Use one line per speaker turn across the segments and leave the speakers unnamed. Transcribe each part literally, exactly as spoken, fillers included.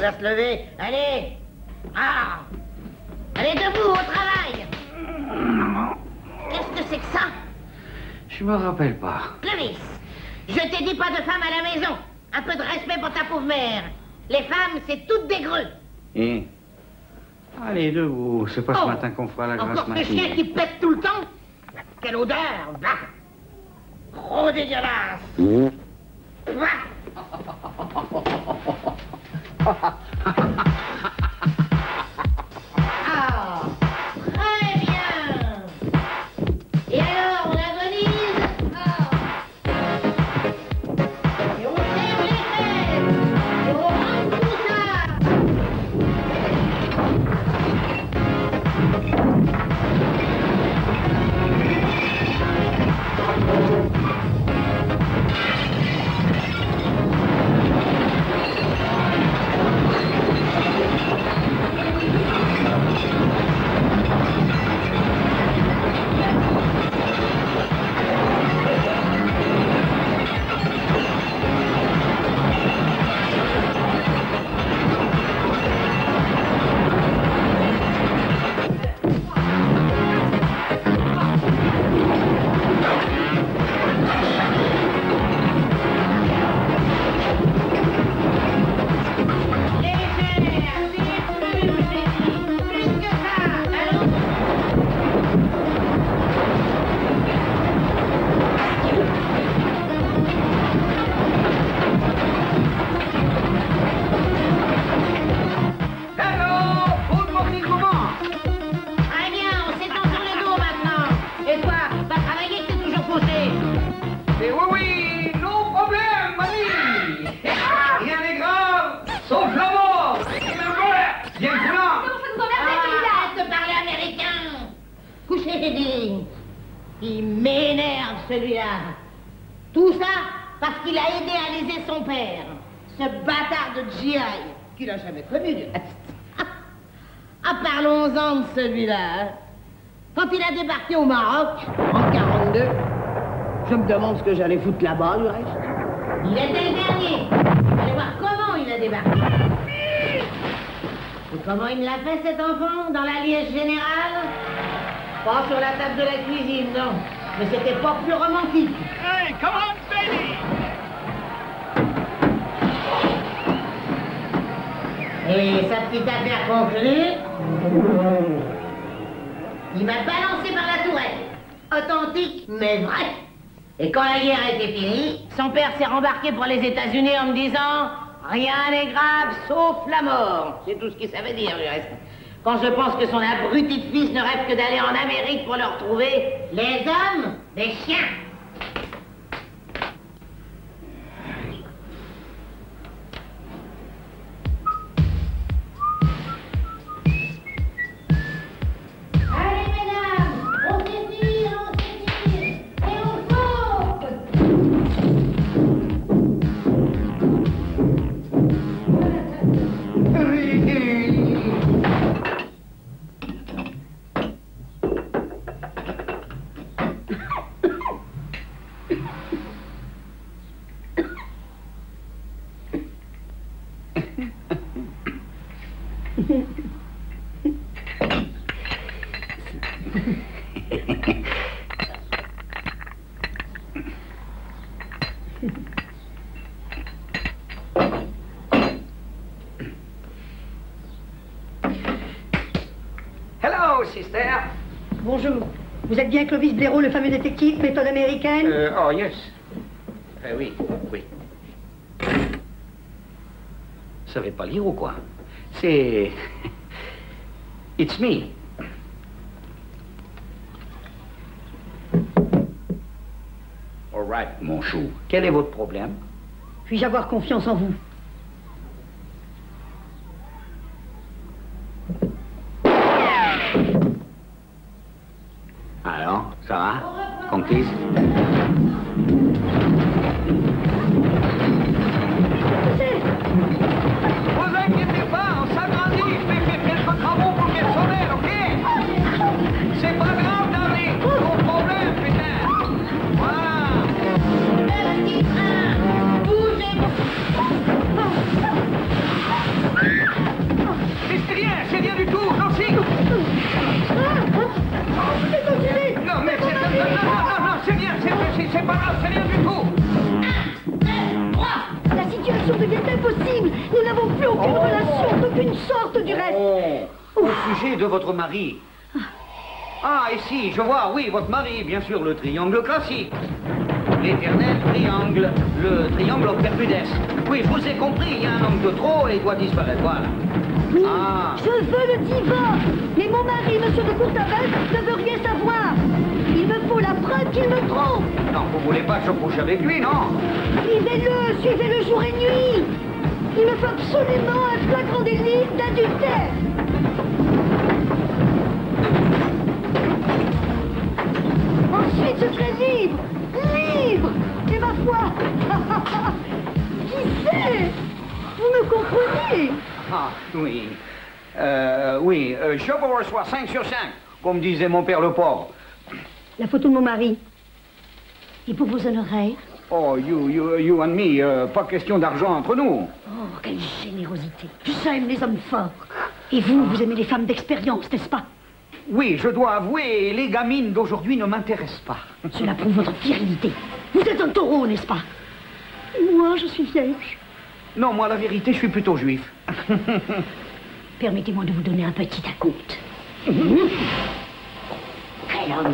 va se lever. Allez. Ah. Allez, debout, au travail. Qu'est-ce que c'est que ça?
Je me rappelle pas.
Clovis, je t'ai dit pas de femme à la maison. Un peu de respect pour ta pauvre mère. Les femmes, c'est toutes des greux.
Et... Allez, debout. C'est pas
Oh.
ce matin qu'on fera la grasse
Encore ces
matinée.
chiens qui pètent tout le temps. Quelle odeur. Bah. Trop dégueulasse. Bah. Ah, très bien. Et alors, on agonise? Ah. Et on serre les fesses. Et on rentre tout ça. Il m'énerve, celui-là. Tout ça parce qu'il a aidé à léser son père. Ce bâtard de G I, qu'il n'a jamais connu, du reste. Ah, parlons-en de celui-là. Quand il a débarqué au Maroc, en quarante-deux, je me demande ce que j'allais foutre là-bas, du reste. Il était le dernier. Allez voir comment il a débarqué. Et comment il me l'a fait, cet enfant, dans la liesse générale? Pas sur la table de la cuisine, non. Mais c'était pas plus romantique.
Hey, come on, baby!
Et sa petite affaire conclue, il m'a balancé par la tourelle. Authentique, mais vrai. Et quand la guerre était finie, son père s'est rembarqué pour les États-Unis en me disant « Rien n'est grave, sauf la mort ». C'est tout ce qu'il savait dire, du reste. Quand je pense que son abruti de fils ne rêve que d'aller en Amérique pour le retrouver, les hommes, des chiens. Allez, mesdames, on s'étire, on s'étire, et on saute.
Hello, sister.
Bonjour. Vous êtes bien Clovis Blaireau, le fameux détective, méthode américaine?
Euh, oh, yes. Euh, oui, oui. Vous savez pas lire ou quoi? C'est... It's me. All right, mon chou. Quel est votre problème?
Puis-je avoir confiance en vous?
Alors, ça va? Conquise?
Vous inquiétez pas, on s'agrandit. Je vais faire quelques travaux pour le personnel, ok? C'est pas grave, Darling. Ton problème, putain. Voilà.
Le petit train, bougez-vous.
rien, c'est rien du tout. Non, si. Non, mais c'est... Non, non, non, non, c'est rien, c'est pas grave, c'est rien du tout.
La situation devient impossible. Nous n'avons plus aucune
Oh.
relation, d'aucune sorte du reste.
Oh, au sujet de votre mari. Ah, ici, je vois, oui, votre mari, bien sûr, le triangle classique. L'éternel triangle, le triangle perpudesque. Oui, je vous ai compris, il y a un homme de trop et il doit disparaître, voilà.
Oui,
Ah.
je veux le divorce. Mais mon mari, monsieur de Courtabelle, ne veut rien savoir. Il me faut la preuve qu'il me trompe.
Non, vous voulez pas que je couche avec lui, non?
Suivez-le, suivez-le jour et nuit. Il me faut absolument un flagrant délit d'adultère. Ensuite, je serai libre, libre. Et ma foi, qui sait? Vous me comprenez?
Ah, oui. Euh, oui, euh, je vous reçois cinq sur cinq, comme disait mon père le pauvre.
La photo de mon mari. Et pour vos honoraires?
Oh, you, you, you and me, euh, pas question d'argent entre nous.
Oh, quelle générosité. J'aime les hommes forts. Et vous, vous aimez les femmes d'expérience, n'est-ce pas?
Oui, je dois avouer, les gamines d'aujourd'hui ne m'intéressent pas.
Cela prouve votre virilité. Vous êtes un taureau, n'est-ce pas? Et moi, je suis vierge.
Non, moi, la vérité, je suis plutôt juif.
Permettez-moi de vous donner un petit acompte. Mmh. Quel homme!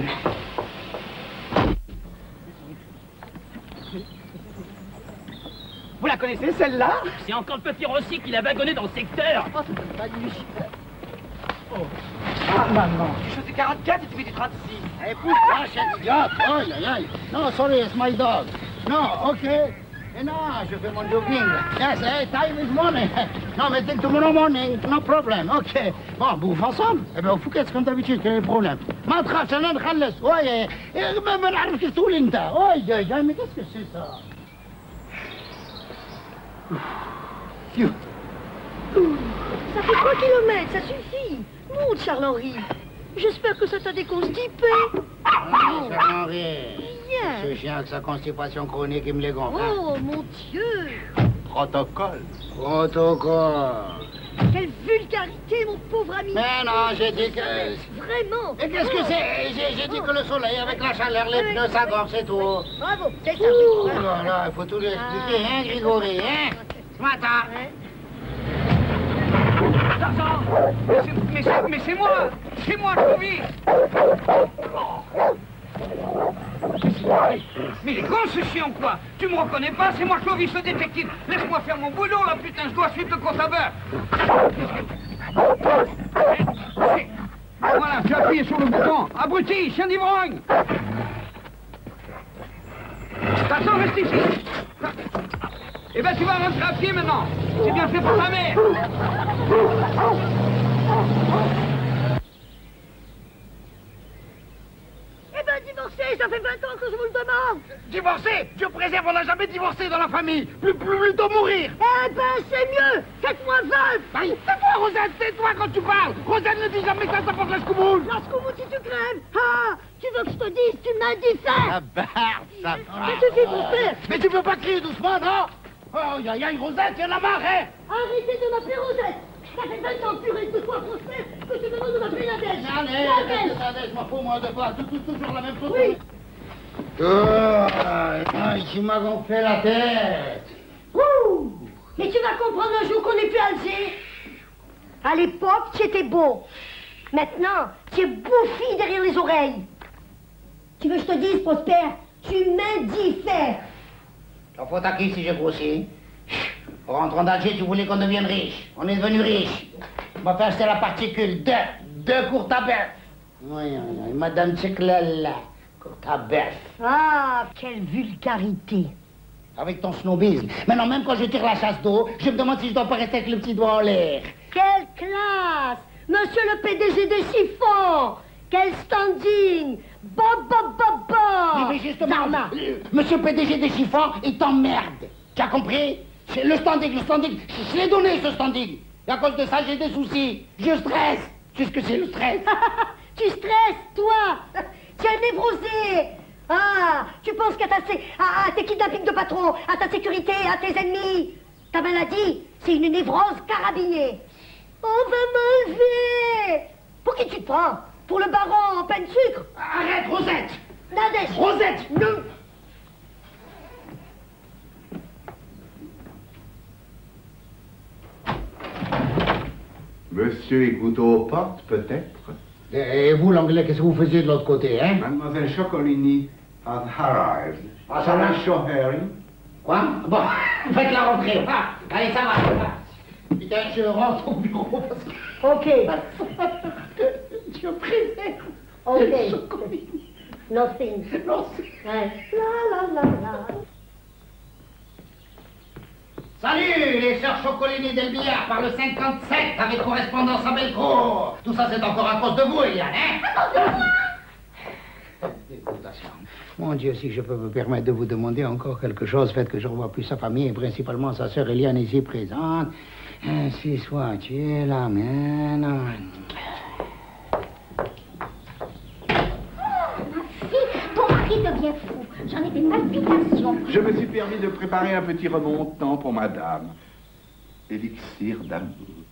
Vous la connaissez, celle-là?
C'est encore le petit Rossi qui l'a wagonné dans le secteur.
Oh, c'est magnifique. Oh. Ah, maman. Tu fais du quarante-quatre et tu fais du trente-six.
Hey, pousse pas, cette idiote. Aïe, aïe, aïe. No, sorry, it's my dog. No, ok. Eh non, je fais mon jogging. Yes, hey, time is money. Non, mais dès tomorrow morning, no problem. Ok. Bon, bouffe ensemble. Eh bien, au Fouquet, comme d'habitude, quel est le problème? ما تخافش انا نخلص. وي ما ما نعرفش كيف تقول انت. وي يا يا mais qu'est-ce que c'est ça?
Ça fait trois kilomètres, ça suffit. Monte, Charles-Henri. J'espère que ça t'a déconstipé.
Ah, Charles-Henri.
Rien.
Ce chien avec sa constipation chronique, il me les gonfle. hein.
Oh, mon Dieu.
Protocole. Protocole.
Quelle vulgarité, mon pauvre ami.
Mais non, j'ai dit que...
Vraiment.
Et qu'est-ce que c'est? J'ai j'ai dit que le soleil, avec la chaleur, les pneus, ça gorge, c'est tout.
Bravo, c'est ça.
Oh là là, il faut tout lui expliquer, hein, Grégory, hein? Ce matin.
Ouais.
Tarzan! Mais c'est- Mais c'est mais c'est moi! C'est moi, Clovis! Mais il est con ce chien ou quoi? Tu me reconnais pas? C'est moi, Clovis, le détective! Laisse-moi faire mon boulot, là, putain, je dois suivre le compte à beurre! Voilà, tu as appuyé sur le bouton! Abruti, chien d'ivrogne! Tarzan, reste ici! Eh ben, tu vas rentrer à pied maintenant! C'est bien fait pour ta mère!
Eh ben, divorcé, ça fait vingt ans que je vous le demande.
Divorcé? Dieu préserve, on n'a jamais divorcé dans la famille. Plus, plus, plutôt mourir.
Eh ben, c'est mieux. Faites-moi veuve.
Aïe, tais-toi, Rosane, tais-toi quand tu parles. Rosane ne dit jamais ça, ça porte la scoumoule.
Lorsqu'on si tu crèves. Ah, tu veux que je te dise, tu m'as dit ça.
La barbe, ça
Ça suffit, mon père.
Mais tu peux pas crier doucement, non? Oh, y a, y a une Rosette, y en a marre, hein?
Arrêtez de m'appeler Rosette. Ça fait vingt ans, purée, que toi, prospère, que tu me demandes de m'appeler Nadège.
Allez,
Nadège.
allez, je m'en fous, moi, de toi. Tout, tout, toujours la même chose.
Oui.
Oh, tu m'as gonflé la tête.
Ouh. Mais tu vas comprendre un jour qu'on n'est plus à Alger. À l'époque, tu étais beau. Maintenant, tu es bouffi derrière les oreilles. Tu veux que je te dise, Prosper, tu m'indiffères.
La faute à qui si j'ai grossi? En rentrant d'Alger, tu voulais qu'on devienne riche. On est devenu riche. On va faire acheter la particule. Deux. Deux Courtabelle. Oui, oui, oui. Madame Tcheklala. Courtabelle.
Ah, quelle vulgarité.
Avec ton snobisme. Maintenant, même quand je tire la chasse d'eau, je me demande si je dois pas rester avec le petit doigt en l'air.
Quelle classe. Monsieur le P D G des chiffons. Quel standing. Ba, ba, ba, ba.
Oui, mais justement,
Zarma.
le- monsieur P D G des chiffons, il t'emmerde. Tu as compris? C'est le standing, le standing. Je, je l'ai donné, ce standing. Et à cause de ça, j'ai des soucis. Je stresse. Tu sais ce que c'est, le stress?
Tu stresses, toi. Tu es névrosé. Ah, tu penses qu'à ta, sé- à, à tes kidnappings de patron, à ta sécurité, à tes ennemis. Ta maladie, c'est une névrose carabinée. On va m'enlever. Pour qui tu te prends? Pour le baron en pain de sucre?
Arrête, Rosette!
Nadège!
Rosette!
Non!
Monsieur écoute aux portes, peut-être?
Et vous, l'anglais, qu'est-ce que vous faisiez de l'autre côté, hein?
Mademoiselle Chocolini has arrived.
Ah, ça va?
Shall I show her in?
Quoi? Bon, faites-la rentrer. Ah, allez, ça va. Putain, je rentre au bureau parce que...
Ok.
Je préfère.
Ok.
Chocolini.
Nothing.
Non,
Ouais. La la la la.
Salut, les sœurs Chocolini del Billard par le cinquante-sept avec correspondance à Belcourt. Tout ça, c'est encore à cause de vous, Eliane, hein? À cause de moi? Dégoûtation. Mon Dieu, si je peux me permettre de vous demander encore quelque chose, faites que je revoie plus sa famille et principalement sa sœur Eliane ici présente. Ainsi soit, tu es la mienne.
Ton mari devient fou. J'en ai des palpitations.
Je me suis permis de préparer un petit remontant pour madame. Élixir d'amour.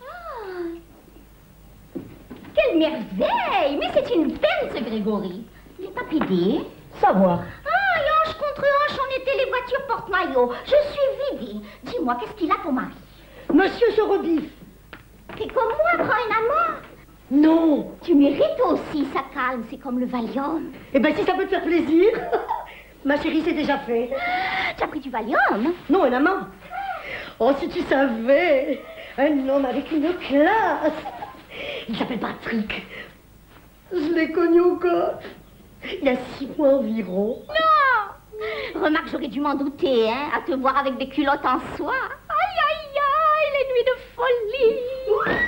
Ah. Quelle merveille! Mais c'est une peine, ce Grégory. Il n'est pas pédé.
Savoir.
Ah, et hanche contre hanche, on était les voitures porte-maillot. Je suis vidée. Dis-moi, qu'est-ce qu'il a ton mari?
Monsieur se rebiffe.
T'es comme moi, prends un amant.
Non.
Tu mérites aussi sa calme, c'est comme le Valium.
Eh ben, si ça peut te faire plaisir. Ma chérie, c'est déjà fait.
Tu as pris du Valium?
Non, un amant. Oh, si tu savais. Un homme avec une classe. Il s'appelle Patrick. Je l'ai connu au golf. Il y a six mois environ.
Non! Remarque, j'aurais dû m'en douter, hein, à te voir avec des culottes en soie. Aïe, aïe, aïe, les nuits de folie.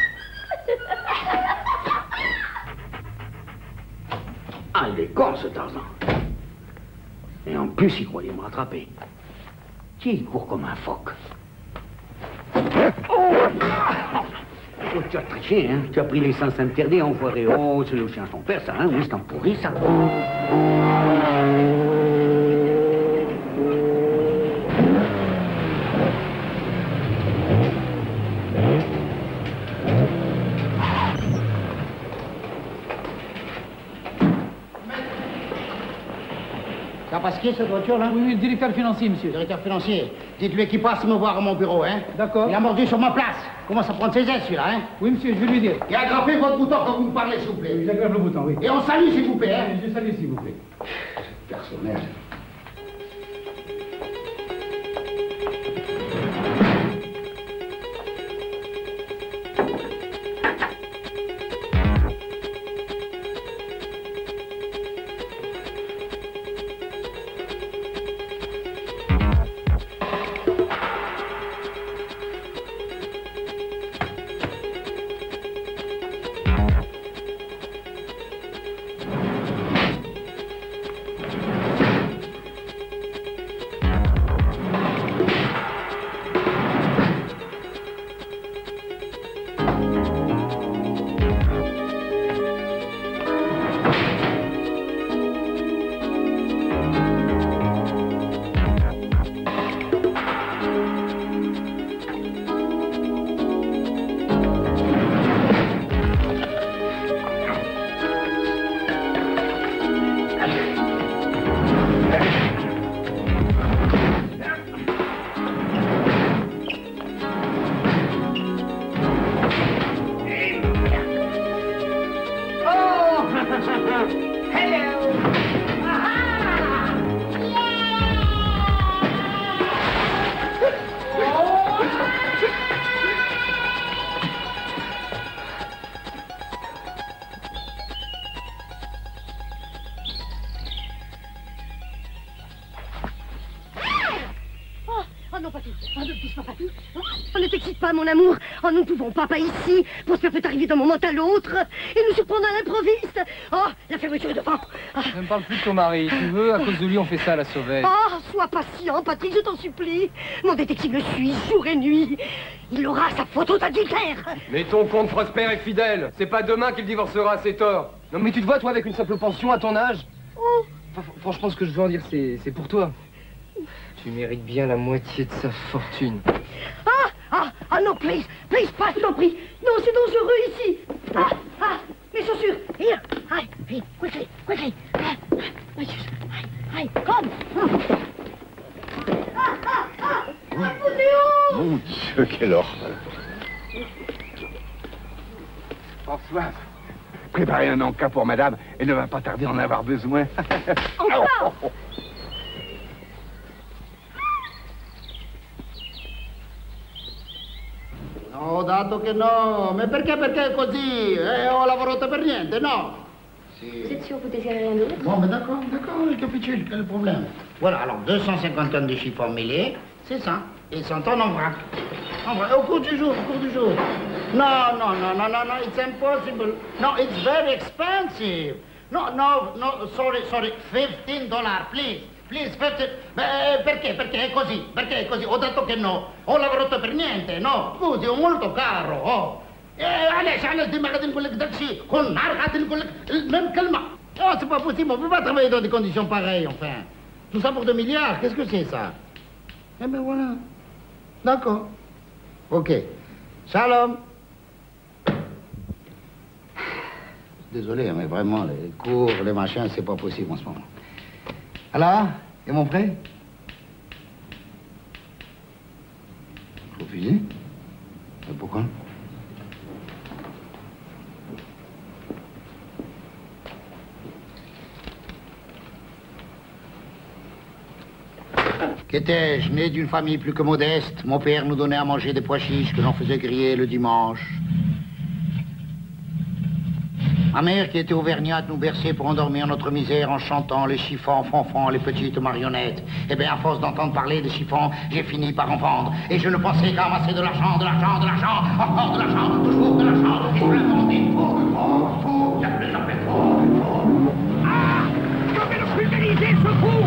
Ah, il est con, ce Tarzan. Et en plus, il croyait me rattraper. Tiens, il court comme un phoque. Oh, oh, tu as triché, hein? Tu as pris les sens interdits, enfoiré. Oh, c'est le chien de ton père, ça, hein? Oui, c'est un pourri, ça.
Ça passe qui, cette voiture-là?
Oui, oui, le directeur financier, monsieur.
Directeur financier, dites-lui qu'il passe me voir à mon bureau, hein?
D'accord.
Il a mordu sur ma place. Commence à prendre ses ailes, celui-là, hein?
Oui, monsieur, je vais lui dire.
Et agrafez votre bouton quand vous me parlez, s'il vous plaît.
Oui, j'aggrave le bouton, oui.
Et on salue, s'il vous plaît, hein?
Je salue, s'il vous plaît.
Personnel.
Mon amour, oh, nous ne pouvons pas, pas ici. Prosper peut arriver d'un moment à l'autre et nous surprendre à l'improviste. Oh, la fermeture est devant. Ah.
Ne me parle plus de ton mari. Tu veux, à cause de lui, on fait ça à la sauvette.
Oh, sois patient, Patrick, je t'en supplie. Mon détective le suit jour et nuit. Il aura sa photo d'adultère.
Mais ton compte Prosper est fidèle. C'est pas demain qu'il divorcera, c'est tort. Non, mais tu te vois, toi, avec une simple pension à ton âge?
Oh.
Enfin, franchement, ce que je veux en dire, c'est pour toi. Tu mérites bien la moitié de sa fortune.
Ah, ah, Ah non, please, please, pas, je t'en prie. Non, c'est dangereux ici. Ah, ah, mes chaussures. Here, hi, hey, quickly, quickly. Ah, my shoes. Hi, hi, come. Ah, ah, ah, ah, foutez-vous.
Mon Dieu, quelle horreur. Françoise, préparez un encas pour madame. Elle ne va pas tarder à en avoir besoin.
Encore.
No, dato che no. Ma perché, perché è così? Eh, ho lavorato per niente, no?
Vous êtes sûr que vous désirez rien d'autre?
Bon, mais d'accord, d'accord, capitule, quel est le problème? Voilà, alors deux cent cinquante tonnes de chiffon mêlé, c'est ça. Et cent tonnes en vrac. En vrac, au cours du jour, au cours du jour. No, no, no, no, no, no, it's impossible. No, it's very expensive. No, no, no, sorry, sorry, fifteen dollars, please. Please, fifteen. Beh, perché? Perché è così? Perché è così? Ho detto che no. Ho lavorato per niente, no. Scusi, è molto caro, oh. Eh, علاش علاش ديما غادي نقول لك داكشي كل نهار غادي نقول لك même كلمة. Oh, c'est pas possible, on peut pas travailler dans des conditions pareilles, enfin. Tout ça pour deux milliards, qu'est-ce que c'est ça? Eh ben voilà. D'accord. Ok. Shalom. Désolé, mais vraiment, les cours, les machins, c'est pas possible en ce moment. Alors, et mon prêt? Refusé? Mais pourquoi? Qu'étais-je né d'une famille plus que modeste? Mon père nous donnait à manger des pois chiches que l'on faisait griller le dimanche. Ma mère, qui était auvergnate, nous berçait pour endormir notre misère en chantant les chiffons, fanfans, les petites marionnettes. Eh bien, à force d'entendre parler des chiffons, j'ai fini par en vendre. Et je ne pensais qu'à amasser de l'argent, de l'argent, de l'argent, encore de l'argent, toujours de l'argent. Et je la vendais trop, trop, trop, bien plus en fait trop, trop. Ah! Je vais le pulvériser, ce fou!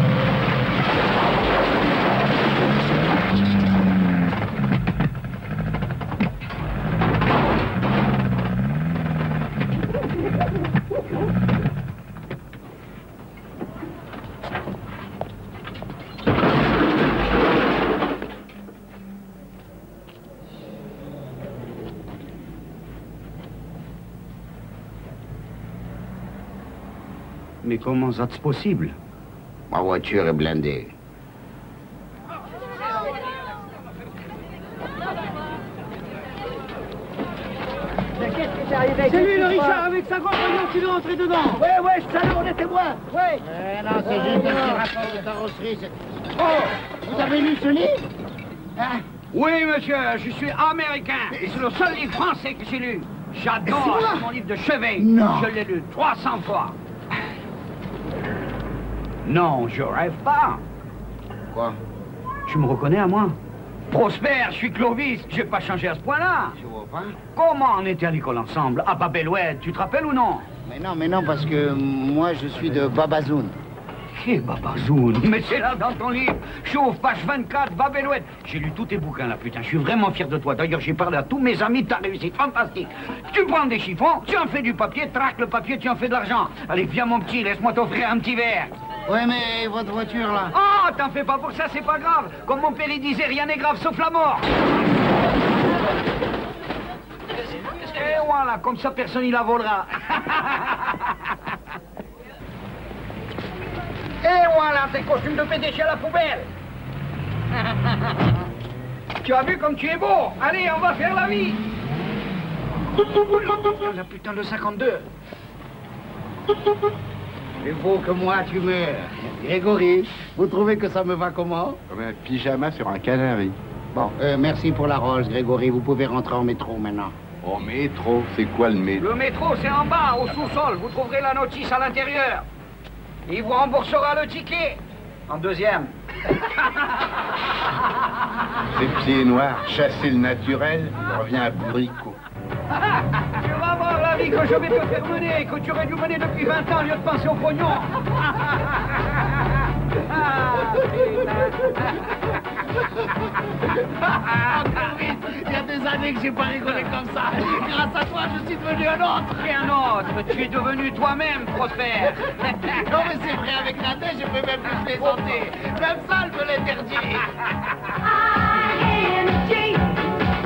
Mais comment ça c'est possible?
Ma voiture est blindée.
C'est lui le Richard avec sa grosse voiture qui veut rentrer dedans. Ouais, ouais, je savais, on est témoins. Ouais.
Eh non, c'est juste un petit rapport de carrosserie. Oh, vous avez lu ce livre? Hein?
Oui, monsieur, je suis américain. Et c'est le seul livre français que j'ai lu. J'adore mon livre de chevet.
Non.
Je l'ai lu trois cents fois. Non, je rêve pas.
Quoi?
Tu me reconnais à moi? Prosper, je suis Clovis, j'ai pas changé à ce point-là.
Je vois pas.
Comment on était à l'école ensemble? À Babeloued, tu te rappelles ou non?
Mais non, mais non, parce que moi, je suis de Babazoun.
Qui est Babazoun? Mais c'est là dans ton livre. Chauffe, page vingt-quatre, Babeloued. J'ai lu tous tes bouquins là, putain. Je suis vraiment fier de toi. D'ailleurs, j'ai parlé à tous mes amis de ta réussite. Fantastique. Tu prends des chiffons, tu en fais du papier, traque le papier, tu en fais de l'argent. Allez, viens mon petit, laisse-moi t'offrir un petit verre.
Ouais, mais votre voiture, là?
Oh, t'en fais pas pour ça, c'est pas grave. Comme mon père, il disait, rien n'est grave sauf la mort. Et voilà, comme ça, personne il la volera. Et voilà, tes costumes de P D G à la poubelle. Tu as vu comme tu es beau? Allez, on va faire la vie. La putain de cinquante-deux.
Il faut que moi, tu meurs. Grégory, vous trouvez que ça me va comment?
Comme un pyjama sur un canari.
Bon, euh, merci pour la rose, Grégory. Vous pouvez rentrer en métro maintenant.
En métro, c'est quoi le métro?
Le métro, c'est en bas, au sous-sol. Vous trouverez la notice à l'intérieur. Il vous remboursera le ticket. En deuxième.
Ces pieds noirs, chasser le naturel, il revient à bourricot.
Tu vas voir la vie que je vais te faire mener, que tu aurais dû mener depuis vingt ans au lieu de penser au pognon.
Il y a des années que j'ai pas rigolé comme ça. Grâce à toi, je suis devenu un autre.
Et un autre, tu es devenu toi-même, Prosper.
Non, mais c'est vrai, avec la tête, je peux même plus plaisanter. Même ça, elle me l'interdit.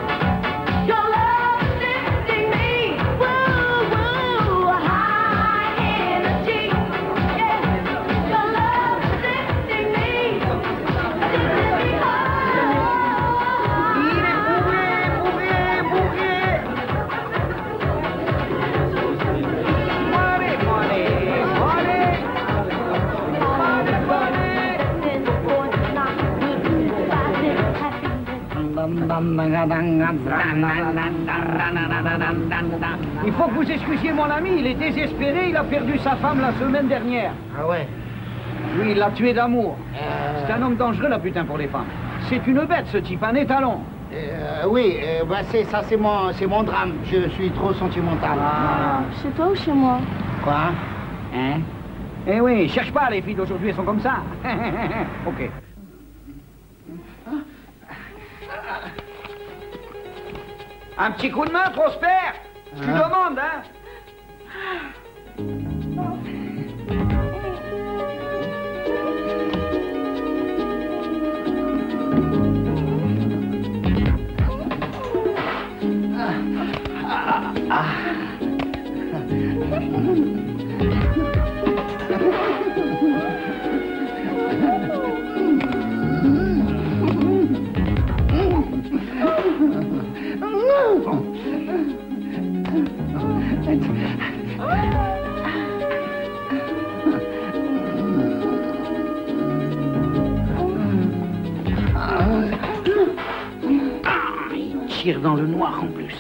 Il faut que vous excusiez mon ami, il est désespéré, il a perdu sa femme la semaine dernière.
Ah ouais?
Oui, il l'a tué d'amour. Euh... C'est un homme dangereux, la putain, pour les femmes. C'est une bête, ce type, un étalon.
Euh, oui, euh, bah c'est ça, c'est mon, c'est mon drame. Je suis trop sentimental.
Ah. Chez toi ou chez moi?
Quoi?
Hein? Eh oui, cherche pas, les filles d'aujourd'hui, elles sont comme ça. Ok. Un petit coup de main, Prosper? Tu hein? demandes, hein? Ah. Il tire dans le noir en plus.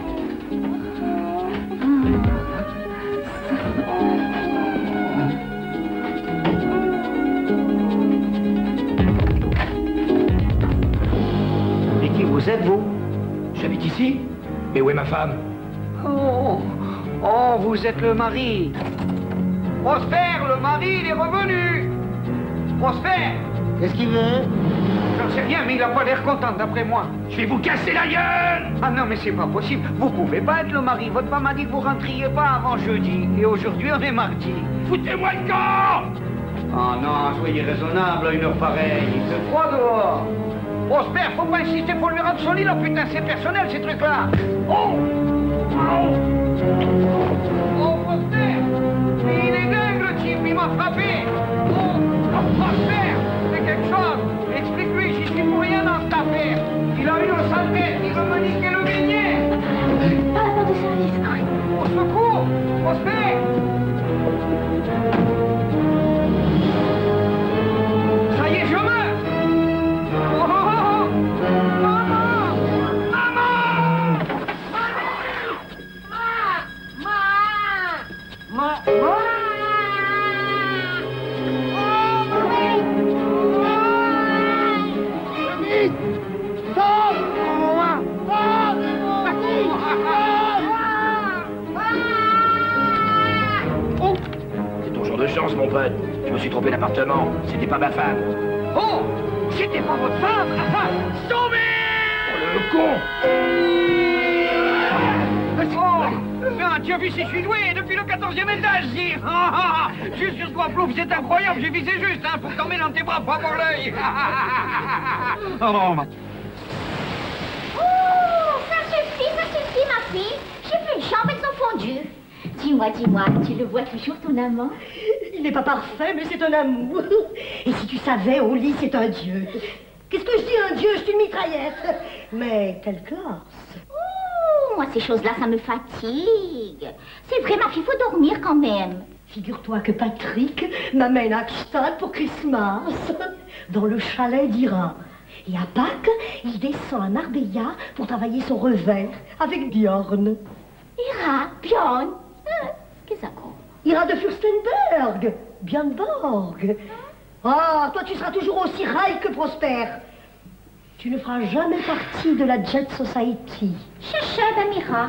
Et qui vous êtes, vous?
J'habite ici. Mais où est ma femme?
Oh, oh, vous êtes le mari. Prosper, le mari, il est revenu. Prosper.
Qu'est-ce qu'il veut?
J'en sais rien, mais il a pas l'air content, d'après moi.
Je vais vous casser la gueule!
Ah non, mais c'est pas possible. Vous pouvez pas être le mari. Votre femme a dit que vous rentriez pas avant jeudi. Et aujourd'hui, on est mardi.
Foutez-moi le camp!
Oh non, soyez raisonnable à une heure pareille. Il fait froid dehors. Prosper, faut pas insister pour lui rendre son lit, là, putain, c'est personnel, ces trucs-là. Oh! Oh! Oh, Prosper! Mais il est dingue, le type, il m'a frappé. Oh! Oh, Prosper! Fais quelque chose! Explique-lui, j'y suis pour rien dans cette affaire. Il a une sale tête, il veut me niquer le beignet.
Pas de service.
Au secours! Prosper! Ça y est, je meurs! Oh, oh, oh! Maman! Maman! Maman! Maman!
C'est ton jour de chance, mon pote. Je me suis trompé d'appartement. C'était pas ma femme.
Oh! C'était pas votre femme! Sauvez!
Oh, le con!
Oh! Ah, tu as vu si je suis doué depuis le quatorzième étage, si! Ah, ah, juste sur ce doigt plouf, c'est incroyable, j'ai visé juste, hein, pour tomber dans tes bras, pas pour l'œil! Oh,
Oh, ça suffit, ça suffit, ma fille. J'ai vu une chambre, elles ont fondu. Dis-moi, dis-moi, tu le vois toujours, ton amant?
Il n'est pas parfait, mais c'est un amour. Et si tu savais, au lit, c'est un dieu. Qu'est-ce que je dis, un dieu? Je suis une mitraillette. Mais quelle classe.
Oh, moi, ces choses-là, ça me fatigue. C'est vrai, ma fille, faut dormir quand même.
Figure-toi que Patrick m'amène à Gstaad pour Christmas, dans le chalet d'Ira. Et à Pâques, il descend à Marbella pour travailler son revers avec Bjorn.
Ira, Bjorn, euh, qu'est-ce que ça compte?
Ira de Fürstenberg, Bjorn Borg. Ah, toi tu seras toujours aussi raille que Prosper. Tu ne feras jamais partie de la Jet Society.
Chacha d'Amira.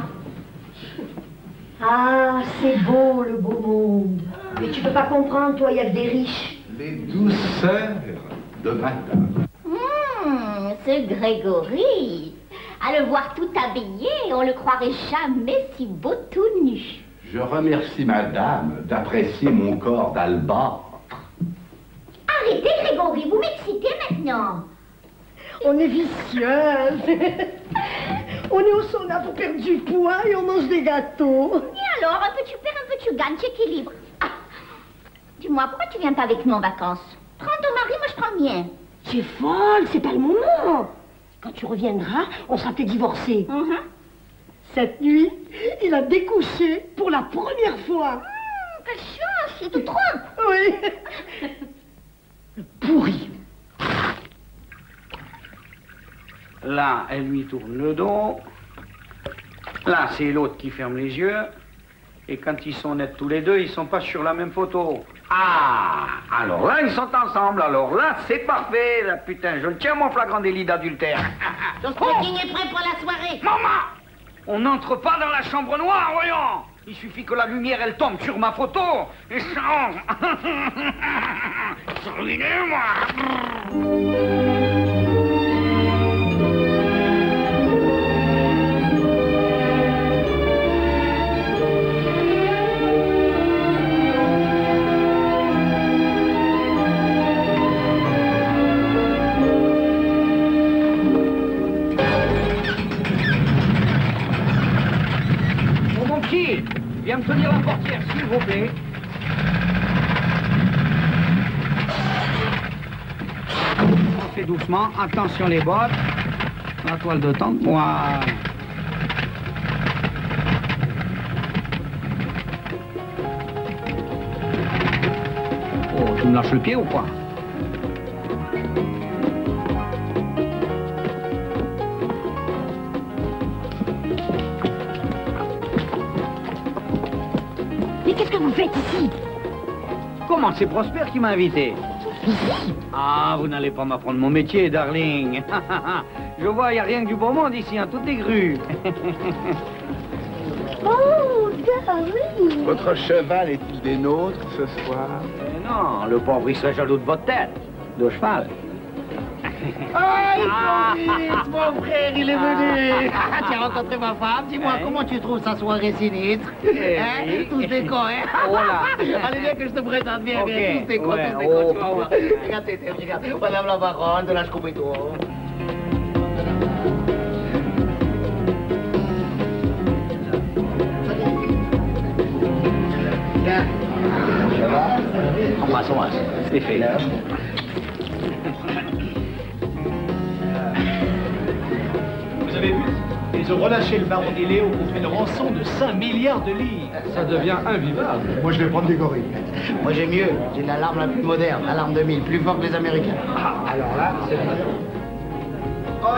Ah, c'est beau le beau monde. Mais tu peux pas comprendre, toi, il y a que des riches.
Les douceurs de madame.
Hum, ce Grégory. À le voir tout habillé, on le croirait jamais si beau tout nu.
Je remercie madame d'apprécier mon corps d'albâtre.
Arrêtez, Grégory, vous m'excitez maintenant.
On est vicieuse. On est au sauna pour perdre du poids et on mange des gâteaux.
Et alors, un peu tu perds, un peu tu gagnes, tu équilibres. Ah. Dis-moi, pourquoi tu viens pas avec nous en vacances? Prends ton mari, moi je prends le mien.
Tu es folle, c'est pas le moment. Quand tu reviendras, on sera peut-être divorcés.
Mm-hmm.
Cette nuit, il a découché pour la première fois.
Mmh, quelle chance, il te trompe.
Oui. Le pourri.
Là, elle lui tourne le dos. Là, c'est l'autre qui ferme les yeux. Et quand ils sont nets tous les deux, ils sont pas sur la même photo. Ah, alors là, ils sont ensemble. Alors là, c'est parfait. Là, putain, je le tiens, mon flagrant délit d'adultère.
Ton smoking est prêt pour la soirée.
Maman! On n'entre pas dans la chambre noire, voyons. Il suffit que la lumière, elle tombe sur ma photo. Et ça... C'est ruiné, moi. Viens me tenir la portière, s'il vous plaît. On fait doucement. Attention les bottes. La toile de tente. Voilà. Oh, tu me lâches le pied ou quoi?
Qu'est-ce que vous faites ici?
Comment? C'est Prosper qui m'a invité.
Ici?
Ah, vous n'allez pas m'apprendre mon métier, darling. Je vois, il n'y a rien que du beau monde ici, hein, tout est cru.
Oh, darling.
Votre cheval est-il des nôtres ce soir?
Eh non, le pauvre, il serait jaloux de votre tête. De cheval.
Ah, Clovis, mon frère, il est venu. Tu as rencontré ma femme. Dis-moi, comment tu trouves sa soirée sinistre? Hein?
Oui.
Tous tes cons, hein?
Oh là.
Allez, viens que je te présente, viens,
Ok.
viens. Tous tes cons,
Ouais,
tous tes cons,
oh.
tu vas voir. Regarde tes têtes, regarde. Madame la baronne de la Scopito. Viens. Ça va?
On passe, on passe. C'est fait.
Vous avez vu? Ils ont relâché le baron des Léo pour une rançon de cinq milliards de livres.
Ça devient invivable.
Moi, je vais prendre des gorilles. Moi, j'ai mieux. J'ai l'alarme la plus moderne, l'alarme deux mille, plus fort que les Américains. Alors là, c'est vrai. Oh,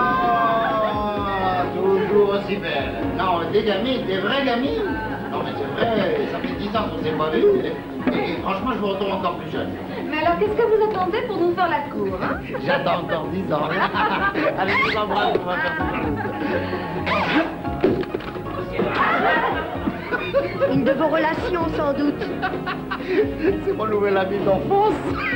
toujours aussi belle. Non, des gamines, des vraies gamines. Non, mais c'est vrai, ça fait dix ans qu'on ne s'est pas vus. Et, et franchement, je vous retourne encore plus jeune.
Mais alors, qu'est-ce que vous attendez pour nous faire la cour, hein?
J'attends encore dix ans. Allez, je vous embrasse, on va faire tout.
Une de vos relations, sans doute.
C'est mon nouvel ami d'enfance.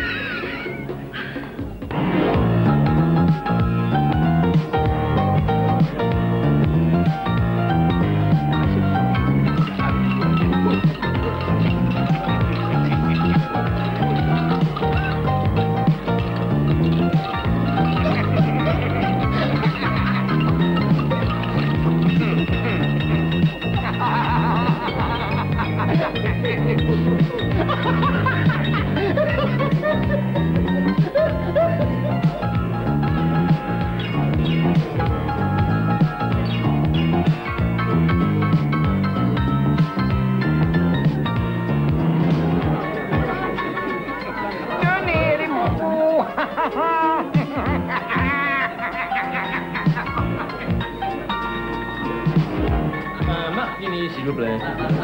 Tenez les mots.
Un martini, s'il vous plaît.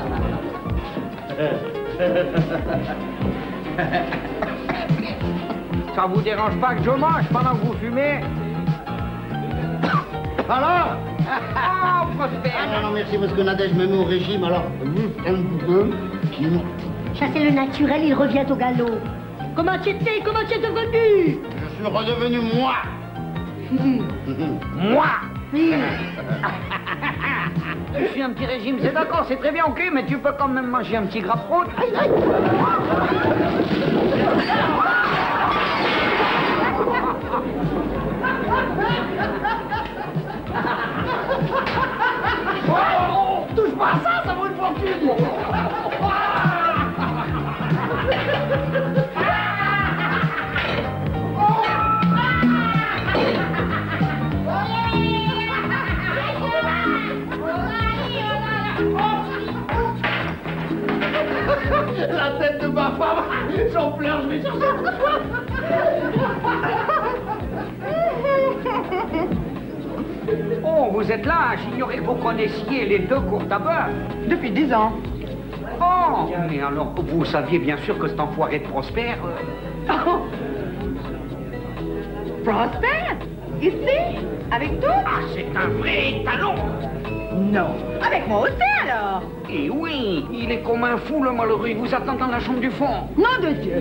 Ça vous dérange pas que je mange pendant que vous fumez?
Alors?
Oh, Prosper.
Ah non, non, merci, parce que Nadège me met au régime, alors...
Ça, c'est le naturel, il revient au galop. Comment tu étais? Comment tu es devenu?
Je suis redevenu moi.
Moi. Je suis un petit régime, c'est d'accord, c'est très bien, ok, mais tu peux quand même manger un petit grapefruit.
Oh, touche pas à ça, ça vaut une fortune. La tête de ma femme, j'en pleure, je vais chercher.
Oh, vous êtes là. J'ignorais que vous connaissiez les deux courtes à bœuf.
Depuis dix ans.
Oh, mais alors, vous saviez bien sûr que cet enfoiré de Prosper... euh,
Oh. Prosper? Ici? Avec toi?
Ah, c'est un vrai talon.
Non. Avec moi aussi, alors?
Eh oui, il est comme un fou, le malheureux. Il vous attend dans la chambre du fond.
Nom de Dieu.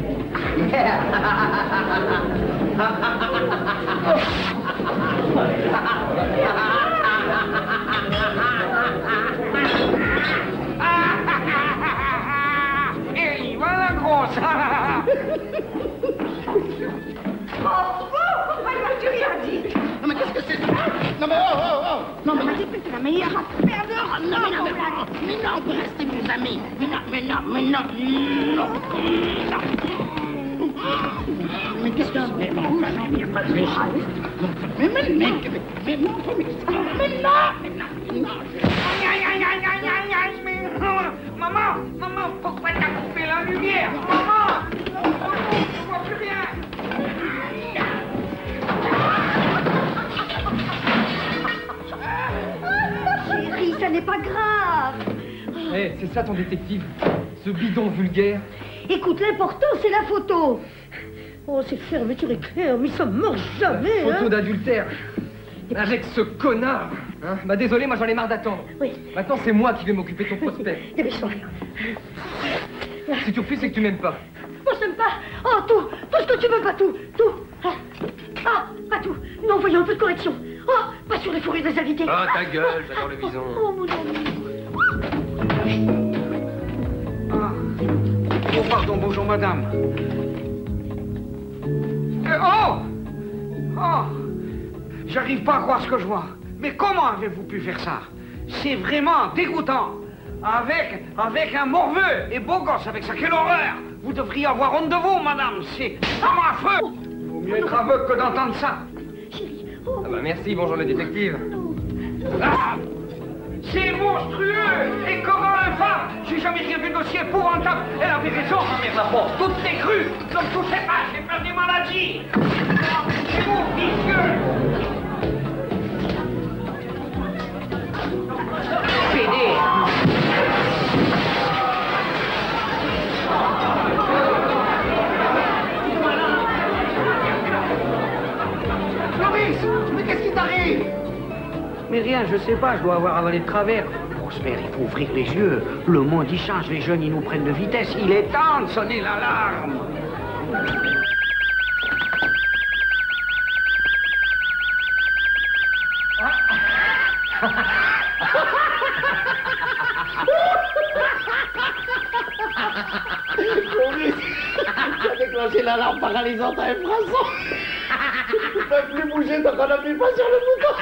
Et il va la grosse.
Oh, pourquoi tu rien dit?
Non, mais qu'est-ce que c'est? Non, mais oh, oh, oh! Non, mais
c'est la meilleure affaire de...
non, mais non, mais non, mais non, on peut rester mes amis. Mais non, mais non, mais non, non, non. Mais qu'est-ce que... Mais non, mais non, il n'y a pas de méchant. Mais, mais, mais, mais, mais non, mais non, mais non, mais non, mais non.
Aïe, aïe, aïe, aïe, aïe, aïe, aïe, mais... Maman, maman, pourquoi t'as coupé la lumière? Maman, je ne vois plus rien.
Chérie, ça n'est pas grave.
Hé, hey, c'est ça ton détective? Ce bidon vulgaire?
Écoute, l'important, c'est la photo. Oh, c'est fermeture éclair, mais ça marche jamais,
Photo
hein.
d'adultère. Avec ce connard. Hein, bah désolé, moi j'en ai marre d'attendre.
Oui.
Maintenant, c'est moi qui vais m'occuper de ton Prosper.
Dépêche-toi.
Si tu refuses, c'est que tu m'aimes pas.
Moi, je t'aime pas. Oh, tout. Tout ce que tu veux, pas tout. Tout. Ah, ah, pas tout. Non, voyons un peu de correction. Oh, pas sur les fourrures des invités.
Ah, ta gueule, j'adore le bison.
Oh, mon ami.
Ah. Oh, pardon, bonjour, madame. Euh, oh! Oh! J'arrive pas à croire ce que je vois. Mais comment avez-vous pu faire ça? C'est vraiment dégoûtant. Avec, avec un morveux et beau gosse avec ça, quelle horreur! Vous devriez avoir honte de vous, madame. C'est vraiment affreux. Vaut mieux être aveugle que d'entendre ça.
Ah bah merci, bonjour le détective.
Ah! C'est monstrueux! Et comment infâme! J'ai jamais rien vu d'aussi épouvantable! Elle avait raison, ma mère, la pauvre! Toutes les crues! Comme tous ces pages, j'ai peur des maladies! C'est vous, vicieux! Pédé!
Floris, mais qu'est-ce qui t'arrive?
Mais rien, je sais pas, je dois avoir avalé de travers. Prosper, il faut ouvrir les yeux. Le monde y change, les jeunes, ils nous prennent de vitesse. Il est temps de sonner l'alarme.
Floris, tu as déclenché l'alarme paralysante à infrason. Tu ne peux plus bouger tant qu'on n'appuie pas sur le bouton.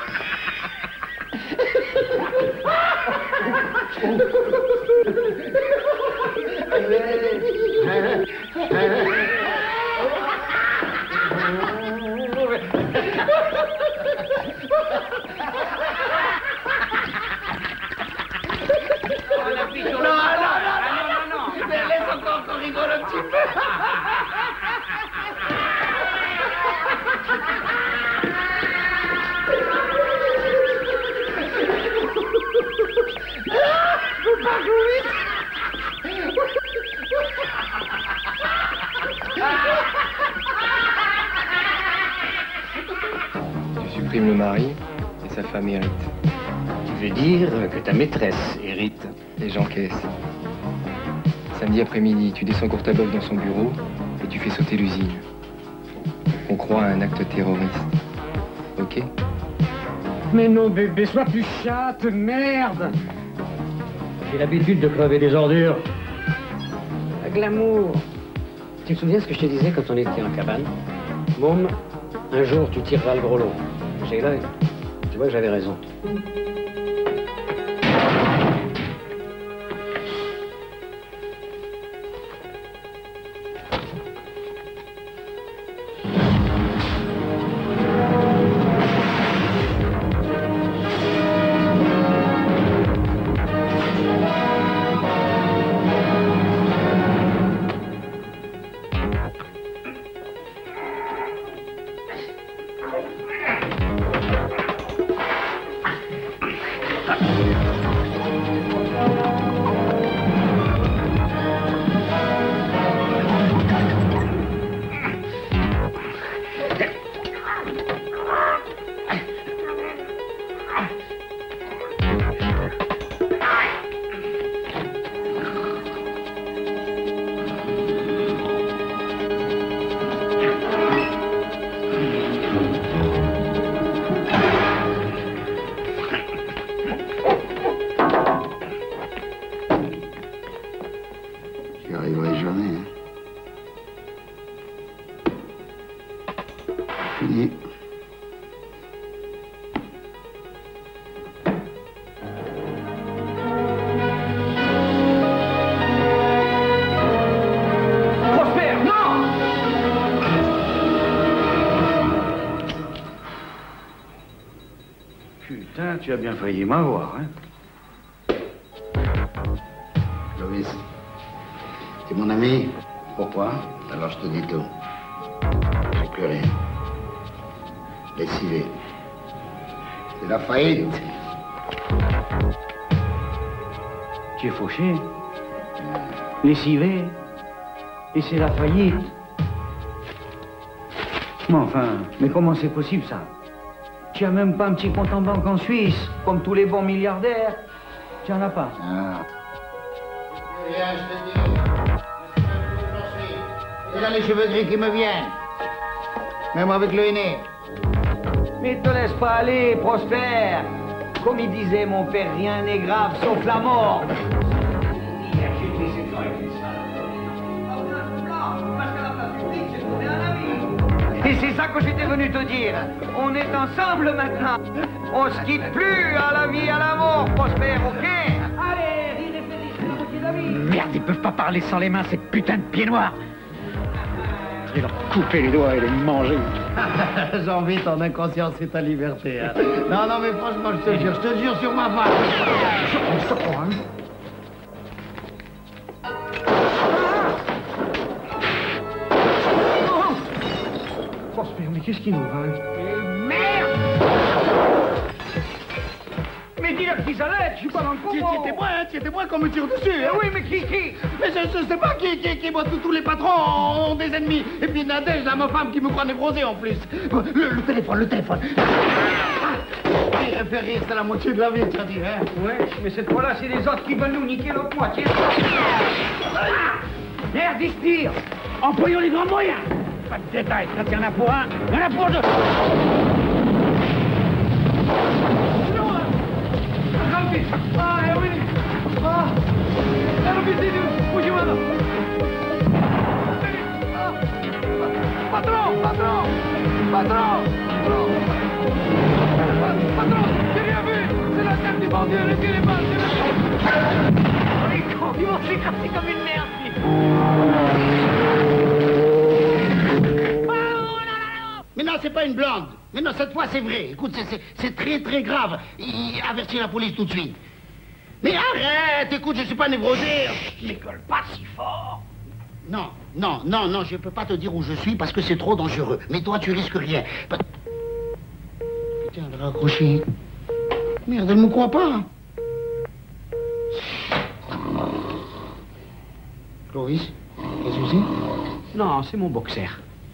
Non, non, non, non, non.
Mais laisse encore qu'on rigole un petit peu.
Tu supprimes le mari et sa femme hérite.
Tu veux dire que ta maîtresse hérite?
Et j'encaisse. Samedi après-midi, tu descends Courtabol dans son bureau et tu fais sauter l'usine. On croit à un acte terroriste. Ok?
Mais non, bébé, sois plus chatte, merde! J'ai l'habitude de crever des ordures. À glamour. Tu te souviens ce que je te disais quand on était en cabane? Môme, un jour tu tireras le gros lot. J'ai l'œil. Tu vois que j'avais raison.
J'y arriverai jamais. Hein. Fini.
Prosper, non!
Putain, tu as bien failli m'avoir, hein?
Clovis, t'es mon ami. Pourquoi? Alors je te dis tout. J'ai plus rien. Lessivé. C'est la faillite.
Tu es fauché, lessivé, et c'est la faillite. Mais enfin, mais comment c'est possible ça? Tu as même pas un petit compte en banque en Suisse, comme tous les bons milliardaires. Tu en as pas?
Ah. Rien, je te dis. Il y a les cheveux gris qui me viennent. Même avec le nez.
Mais te laisse pas aller, Prosper. Comme il disait mon père, rien n'est grave sauf la mort. Et c'est ça que j'étais venu te dire. On est ensemble maintenant. On se quitte plus à la vie, à la mort, Prosper, ok? Allez, rire et felice, c'est la moitié de la vie.
Merde, ils peuvent pas parler sans les mains, ces putains de pieds noirs. Je vais leur couper les doigts et les manger.
J'ai envie, ton inconscience et ta liberté. Hein. Non, non, mais franchement, je te jure, je te jure sur ma femme. Je te crois, hein.
Prosper, mais qu'est-ce qu'ils nous veulent?
Merde! Mais dis-leur qu'ils s'arrêtent, je suis pas dans le coup.
Tu étais moi, hein, tu étais moi qu'on me tire dessus. Hein.
Oui, mais qui, qui?
Mais je, je sais pas qui, qui, qui, moi, tous, tous les patrons ont des ennemis. Et puis Nadège, là, ma femme qui me croit névrosée en plus. Le, le téléphone, le téléphone. Et faire rire, c'est la moitié de la vie, tu as dit, hein?
Ouais, mais cette fois-là, c'est les autres qui veulent nous niquer l'autre moitié.
Merde, inspire! Employons les grands moyens! Pas de détails, quand il y en a pour un, il y en a pour deux!
Ah, è vedi? Ah, era vicino, fuggivano. Patron, patron, patron, patron, patron, j'ai rien vu, c'est la tête du bandit, ne tirez pas, tirez pas. Ils vont s'écraser comme une merde.
Mais non, c'est pas une blonde. Mais non, cette fois, c'est vrai. Écoute, c'est très, très grave. Il avertit la police tout de suite. Mais arrête, écoute, je suis pas névrosé.
Mais gueule pas si fort.
Non, non, non, non, je peux pas te dire où je suis parce que c'est trop dangereux. Mais toi, tu risques rien. Pa... Putain, elle a raccroché. Merde, elle me croit pas. Clovis, qu'est-ce que c'est?
Non, c'est mon boxer.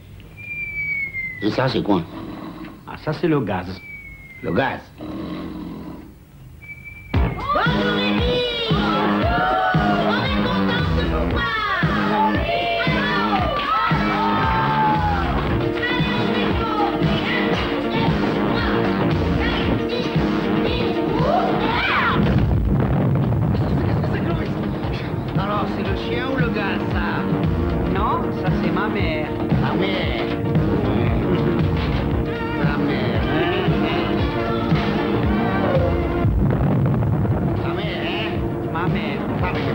Et ça, c'est quoi?
Ah, ça, c'est le gaz.
Le gaz?
Bonjour les filles! On est contents de vous voir!
Alors, c'est le chien ou le gaz, ça?
Non, ça, c'est ma mère.
Ma mère. Ma mère, hein? Ma mère, hein?
Ma mère.
Ma mère.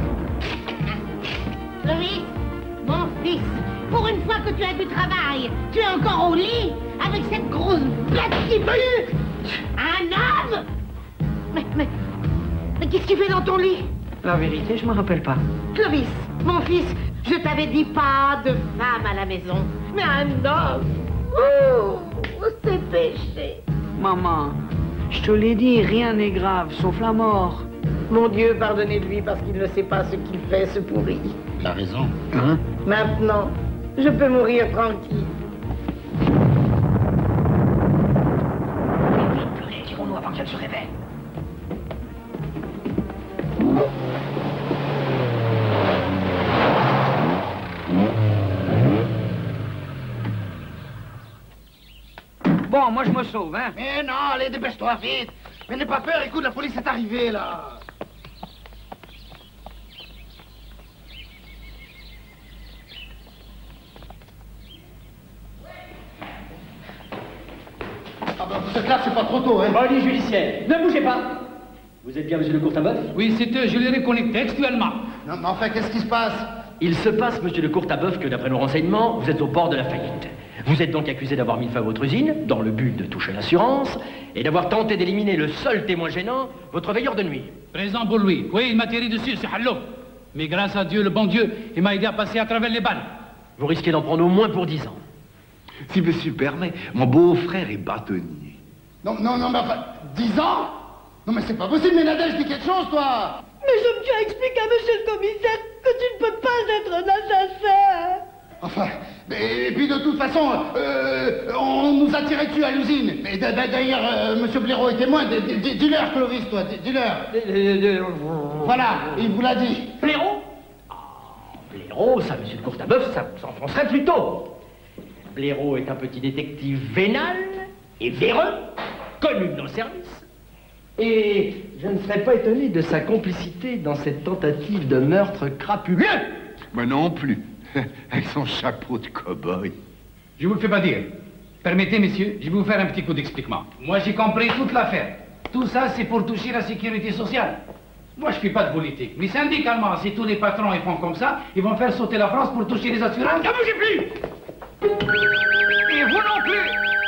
Clovis, mon fils, pour une fois que tu as du travail, tu es encore au lit avec cette grosse bête qui pue! Un homme! Mais, mais, mais qu'est-ce que tu fais dans ton lit?
La vérité, je me rappelle pas.
Clovis, mon fils, je t'avais dit pas de femme à la maison, mais un homme! Oh, c'est péché!
Maman, je te l'ai dit, rien n'est grave, sauf la mort.
Mon Dieu, pardonnez-lui parce qu'il ne sait pas ce qu'il fait, ce pourri.
Il a raison.
Hein?
Maintenant, je peux mourir tranquille.
Pleurer, tirons-nous avant qu'elle se réveille.
Bon, moi, je me sauve, hein?
Mais non, allez, dépêche-toi, vite. Mais n'aie pas peur, écoute, la police est arrivée, là. ce classe, c'est pas trop tôt, hein.
Police judiciaire. Ne bougez pas. Vous êtes bien monsieur le Courtabeuf?
Oui, c'est eux, je les reconnais textuellement.
Non, mais enfin, qu'est-ce qui se passe?
Il se passe, monsieur le Courtabeuf, que d'après nos renseignements, vous êtes au bord de la faillite. Vous êtes donc accusé d'avoir mis fin à votre usine, dans le but de toucher l'assurance, et d'avoir tenté d'éliminer le seul témoin gênant, votre veilleur de nuit.
Présent pour lui. Oui, il m'a tiré dessus, c'est Hallo. Mais grâce à Dieu, le bon Dieu, il m'a aidé à passer à travers les balles.
Vous risquez d'en prendre au moins pour dix ans.
Si monsieur permet, mon beau-frère est bâtonnier.
Non, non, non, mais enfin, dix ans? Non, mais c'est pas possible, mais Nadège, dis quelque chose, toi!
Mais je me suis expliqué à monsieur le commissaire que tu ne peux pas être un assassin.
Enfin, et puis de toute façon, euh, on nous a tiré dessus à l'usine. Mais d'ailleurs, euh, monsieur Blaireau est témoin. Dis-leur, Clovis, toi, dis-leur. Voilà, il vous l'a dit.
Blaireau? Ah, Blaireau, ça, monsieur le Courtabeuf, ça s'enfoncerait plus tôt. Blaireau est un petit détective vénal et véreux, connu de nos services. Et je ne serais pas étonné de sa complicité dans cette tentative de meurtre crapuleux.
Moi non plus. Avec son chapeau de cow-boy.
Je vous le fais pas dire. Permettez, messieurs, je vais vous faire un petit coup d'expliquement. Moi, j'ai compris toute l'affaire. Tout ça, c'est pour toucher la sécurité sociale. Moi, je ne fais pas de politique. Mais syndicalement, si tous les patrons ils font comme ça, ils vont faire sauter la France pour toucher les assurances.
Ne bougez plus! Et vous non plus!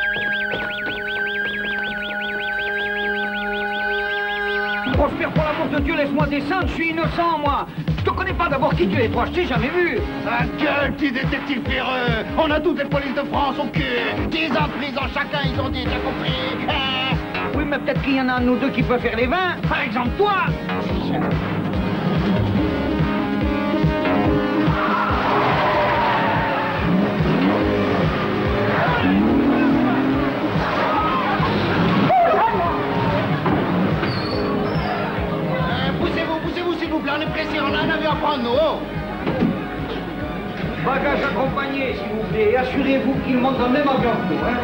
Prospère, pour l'amour de Dieu, laisse-moi descendre, je suis innocent, moi. Je te connais pas d'abord qui tu es, toi, je t'ai jamais vu.
Ta gueule, petit détective véreux. On a toutes les polices de France au cul. Dix ans de prison chacun, ils ont dit, t'as compris?
Oui, mais peut-être qu'il y en a un de nous deux qui peut faire les vingt. Par exemple, toi.
On est pressé, on a un avion à prendre, nous. Oh.
Bagage accompagné, s'il vous plaît. Et assurez-vous qu'il monte dans le même avion que nous, hein.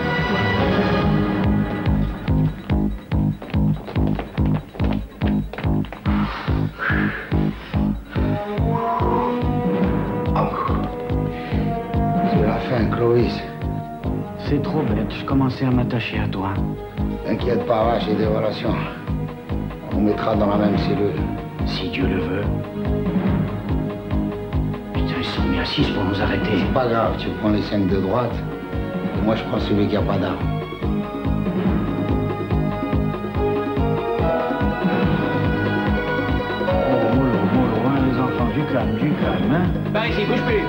C'est la fin, Clovis.
C'est trop bête, je commençais à m'attacher à toi.
T'inquiète pas, va, j'ai des relations. On nous mettra dans la même cellule.
Si Dieu le veut. Putain, ils sont mis à six pour nous arrêter.
C'est pas grave, tu prends les cinq de droite, et moi je prends celui qui a pas d'arme.
Oh, mollo, mollo, hein, les enfants, du calme, du calme, hein.
Par ici, bouge plus.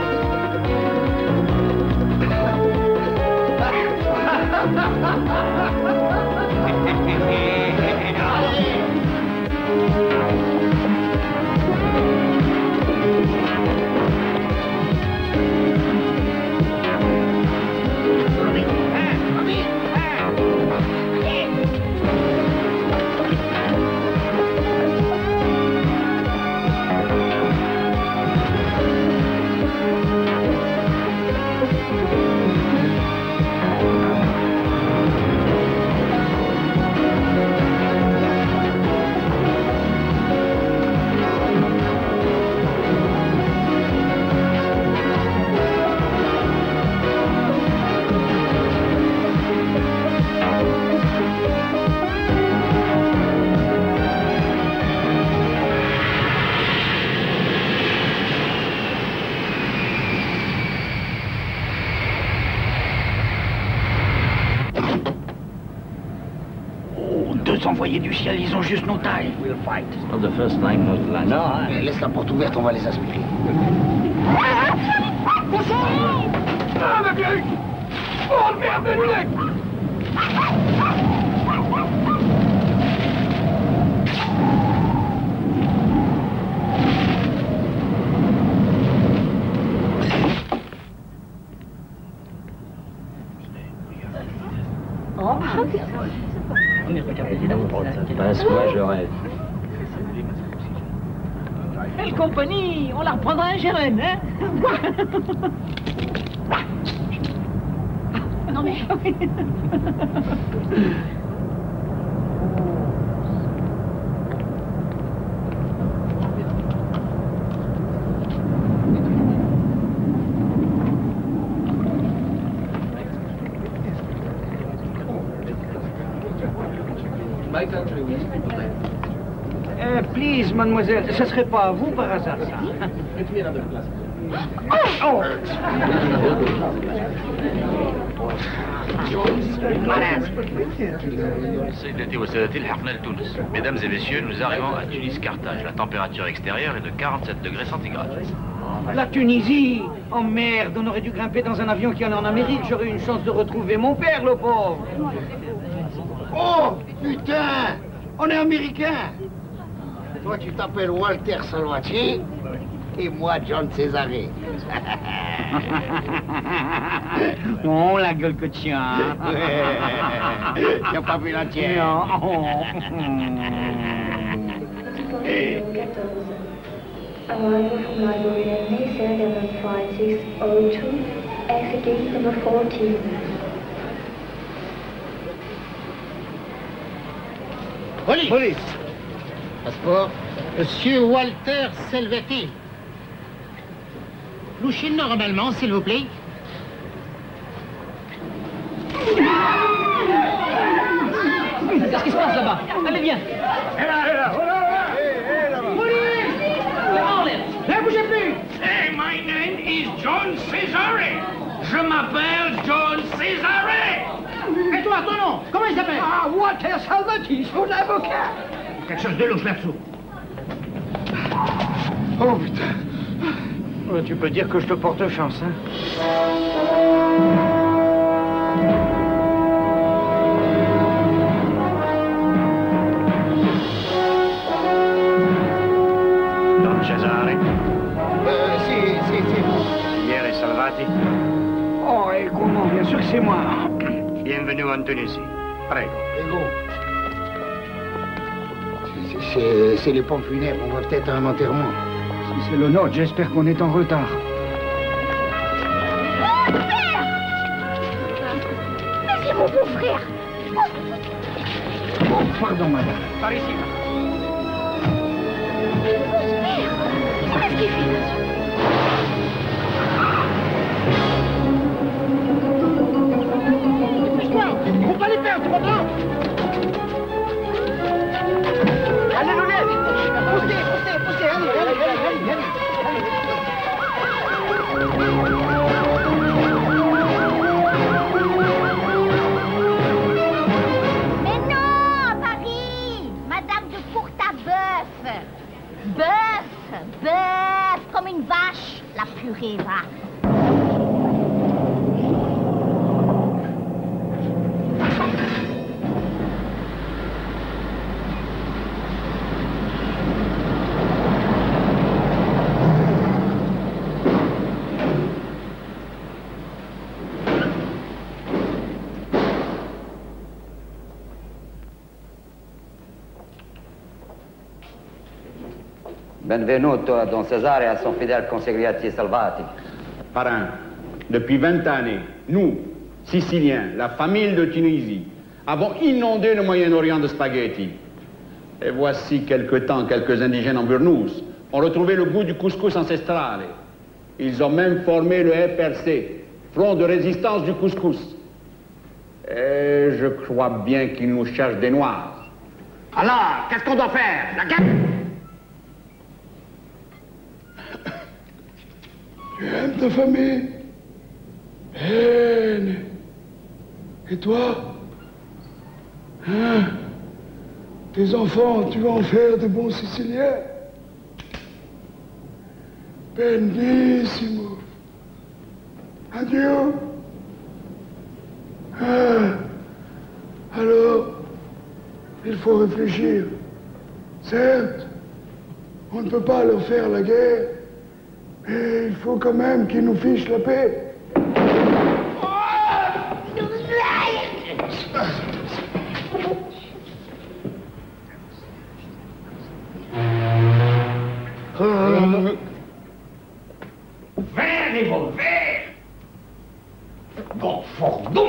Envoyés du ciel, ils ont juste nos tailles.
We'll fight. It's not the first time, not the last. No,
hein? Laisse la porte ouverte, on va les aspirer.
Ah, ma vieille! Oh, merde, de lunettes!
Passe-moi, je rêve.
Quelle compagnie! On la reprendra un Gérène, hein? Non mais...
Euh, please, mademoiselle, ce serait pas à vous par hasard, ça? Oh!
سيدتي وسادتي لحقنا لتونس. Mesdames et messieurs, nous arrivons à Tunis-Carthage. La température extérieure est de quarante-sept degrés centigrades.
La Tunisie! Oh merde, on aurait dû grimper dans un avion qui allait en Amérique. J'aurais eu une chance de retrouver mon père, le pauvre.
Oh, putain! On est américains! Toi, tu t'appelles Walter Salvati et moi, John Cesare.
Oh, la gueule que tu as.
Tu n'as pas vu la tienne?
Non.
Arrival from Liberia, May seven five six oh two, exit gate number fourteen.
Police! Police! Passeport. Monsieur Walter Salvati. Louchez normalement, s'il vous plaît.
Qu'est-ce qui se passe là-bas? Allez, viens.
Et là, et là,
Police! Ne bougez plus!
Hey, my name is John Cesare. Je m'appelle John Cesare.
Et toi, ton nom? Comment il s'appelle?
Ah, Walter Salvati, son avocat.
Quelque chose de louche là-dessous.
Oh, putain. Oh, tu peux dire que je te porte chance, hein?
Don Cesare.
Euh, si, si, si.
Signore Salvati.
Oh, et comment? Bien sûr que c'est moi.
Bienvenue en Tunisie. Prego.
Prego. C'est- C'est les pompes funèbres, on va peut-être à un enterrement.
Si c'est le nôtre, j'espère qu'on est en retard.
C'est mon beau frère.
Oh, pardon, madame.
Par ici.
Qu'est-ce qu'il fait là?
Dépêche-toi, faut pas les perdre, tu comprends? Allez, Loulette, poussez, poussez, poussez, allez, allez, allez, allez, allez.
Mais non, Paris! Madame de Courtabœuf! Bœuf! Bœuf! Comme une vache! La purée, va!
Benvenuto a Don Cesare et à son fidèle consigliere Salvati.
Parrain, depuis vingt années, nous, Siciliens, la famille de Tunisie, avons inondé le Moyen-Orient de spaghettis. Et voici quelque temps, quelques indigènes en Burnous ont retrouvé le goût du couscous ancestral. Ils ont même formé le F R C, Front de résistance du couscous. Et je crois bien qu'ils nous cherchent des Noirs.
Alors, qu'est-ce qu'on doit faire? La guerre?
Tu aimes ta famille? Haine. Et toi? Hein? Tes enfants, tu vas en faire de bons Siciliens? Benissimo. Adieu. Ah. Alors, il faut réfléchir. Certes, on ne peut pas leur faire la guerre, mais il faut quand même qu'ils nous fichent la paix.
Vers les revolvers. Bon, fordon.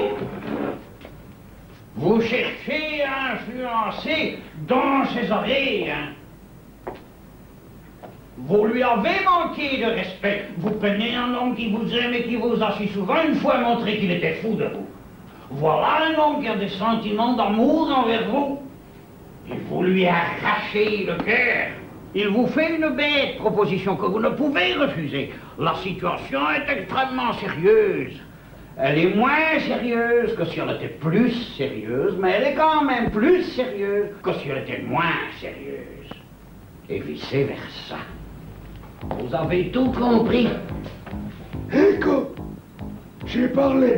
Vous cherchez à influencer Don Cesare, hein? Vous lui avez manqué de respect. Vous prenez un homme qui vous aime et qui vous a si souvent une fois montré qu'il était fou de vous. Voilà un homme qui a des sentiments d'amour envers vous. Et Vous lui arrachez le cœur. Il vous fait une bête proposition que vous ne pouvez refuser. La situation est extrêmement sérieuse. Elle est moins sérieuse que si elle était plus sérieuse, mais elle est quand même plus sérieuse que si elle était moins sérieuse. Et vice-versa. Vous avez tout compris.
Ecco, j'ai parlé.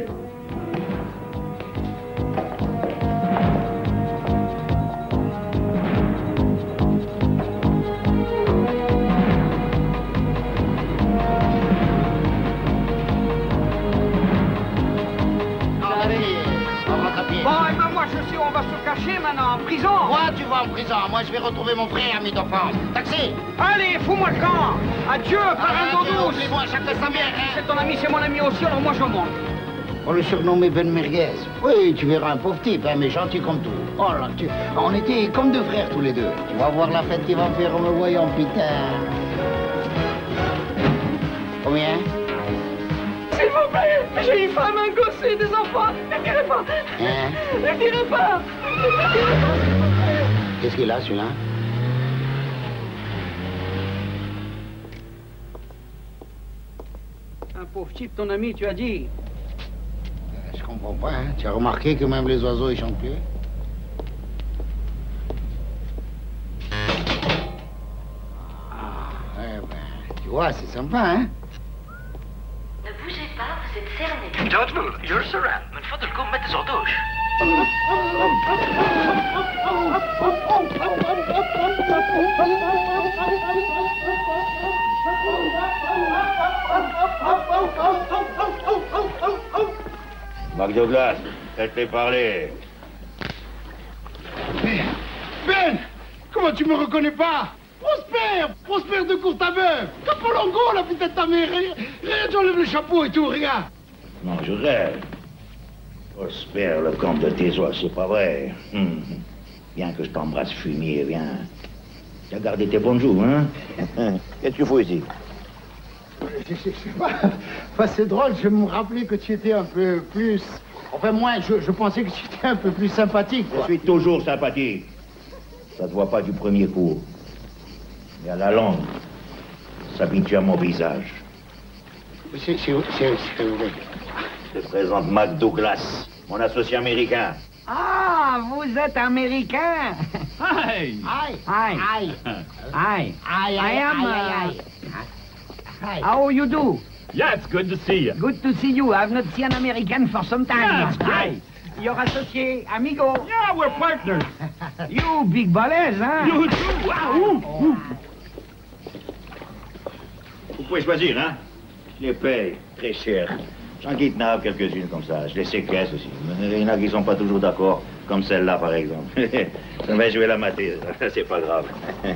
Bon, et ben moi je sais où on va se cacher maintenant, en prison.
Moi, tu vas en prison. Moi, je vais retrouver mon frère, ami d'enfance. Taxi.
Allez, fous-moi le camp. Adieu, parrain d'eau douce.
Oublie-moi, chacun sa bien.
C'est ton ami, c'est mon ami aussi, alors moi je monte.
On le surnommait Ben Merguez. Oui, tu verras un pauvre type, hein, mais gentil comme tout. Oh là, tu... on était comme deux frères tous les deux. Tu vas voir la fête qu'il va faire en me voyant, putain. Combien?
S'il vous plaît, j'ai une femme, un gosse et des enfants. Ne tirez pas.
Hein?
Ne tirez pas.
Qu'est-ce qu'il a, celui-là?
Un pauvre type, ton ami, tu as dit.
Je comprends pas, hein. Tu as remarqué que même les oiseaux, ils chantent plus? Ah, ouais, ben, tu vois, c'est sympa, hein?
Ne bougez pas, vous êtes cerné.
Don't move, you're surrounded. من فضلكم ما تزعدوش.
Mac Douglas, faites-les parler.
Ben, Ben, comment tu me reconnais pas? Prosper, Prosper de Courtabœuf. Capolongo, la putain de ta mère. Regarde, j'enlève le chapeau et tout, regarde.
Non, je rêve. Prosper, le comte de tes oies, c'est pas vrai. Hum. Viens que je t'embrasse, fumier, viens. Tu as gardé tes bons joues, hein? Qu'est-ce que tu fous ici?
Je sais pas. Enfin, c'est drôle, je me rappelais que tu étais un peu plus... Enfin, moi, je, je pensais que tu étais un peu plus sympathique.
Je suis toujours sympathique. Ça se voit pas du premier coup. Mais à la longue, ça s'habitue à mon visage.
C'est vrai.
Je te présente Mac Douglas, mon associé américain.
Ah, vous êtes américain.
Hi.
Hi.
Hi.
Hi.
Hi.
Hi.
I am.
Hi.
Uh,
Hi.
how you do?
Yeah, it's good to see you.
Good to see you. I've not seen an American for some time.
Yeah, it's great.
Hi. Your associé, amigo.
Yeah, we're partners.
You big balèze, hein?
You too. Wow.
Vous pouvez choisir, hein? Je les paye très cher. J'en kidnappe quelques-unes comme ça. Je les séquestre aussi. Il y en a qui sont pas toujours d'accord, comme celle-là, par exemple. Mais je vais la mater, c'est pas grave.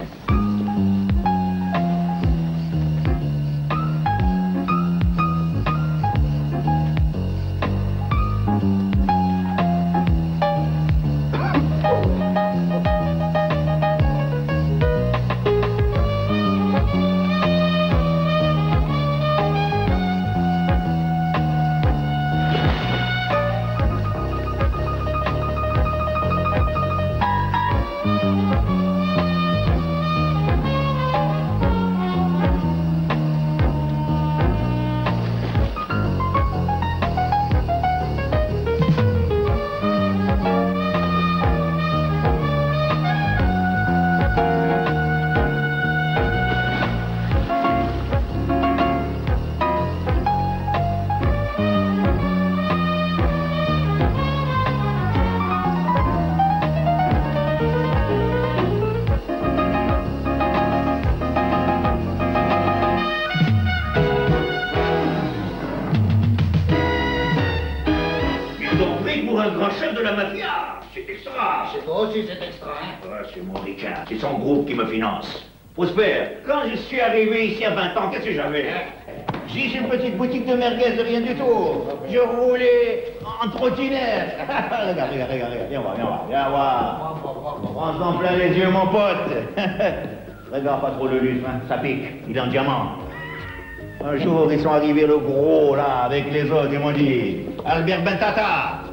C'est mon Ricard, c'est son groupe qui me finance. Prosper, quand je suis arrivé ici à vingt ans, qu'est-ce que j'avais? J'ai une petite boutique de merguez de rien du tout. Je roulais en trottinette. Regarde, regarde, regarde, viens voir, viens voir, viens voir. Prends-en plein les yeux, mon pote. Regarde pas trop le lustre, hein. Ça pique, il est en diamant. Un jour, ils sont arrivés le gros, là, avec les autres, ils m'ont dit, Albert Bentata,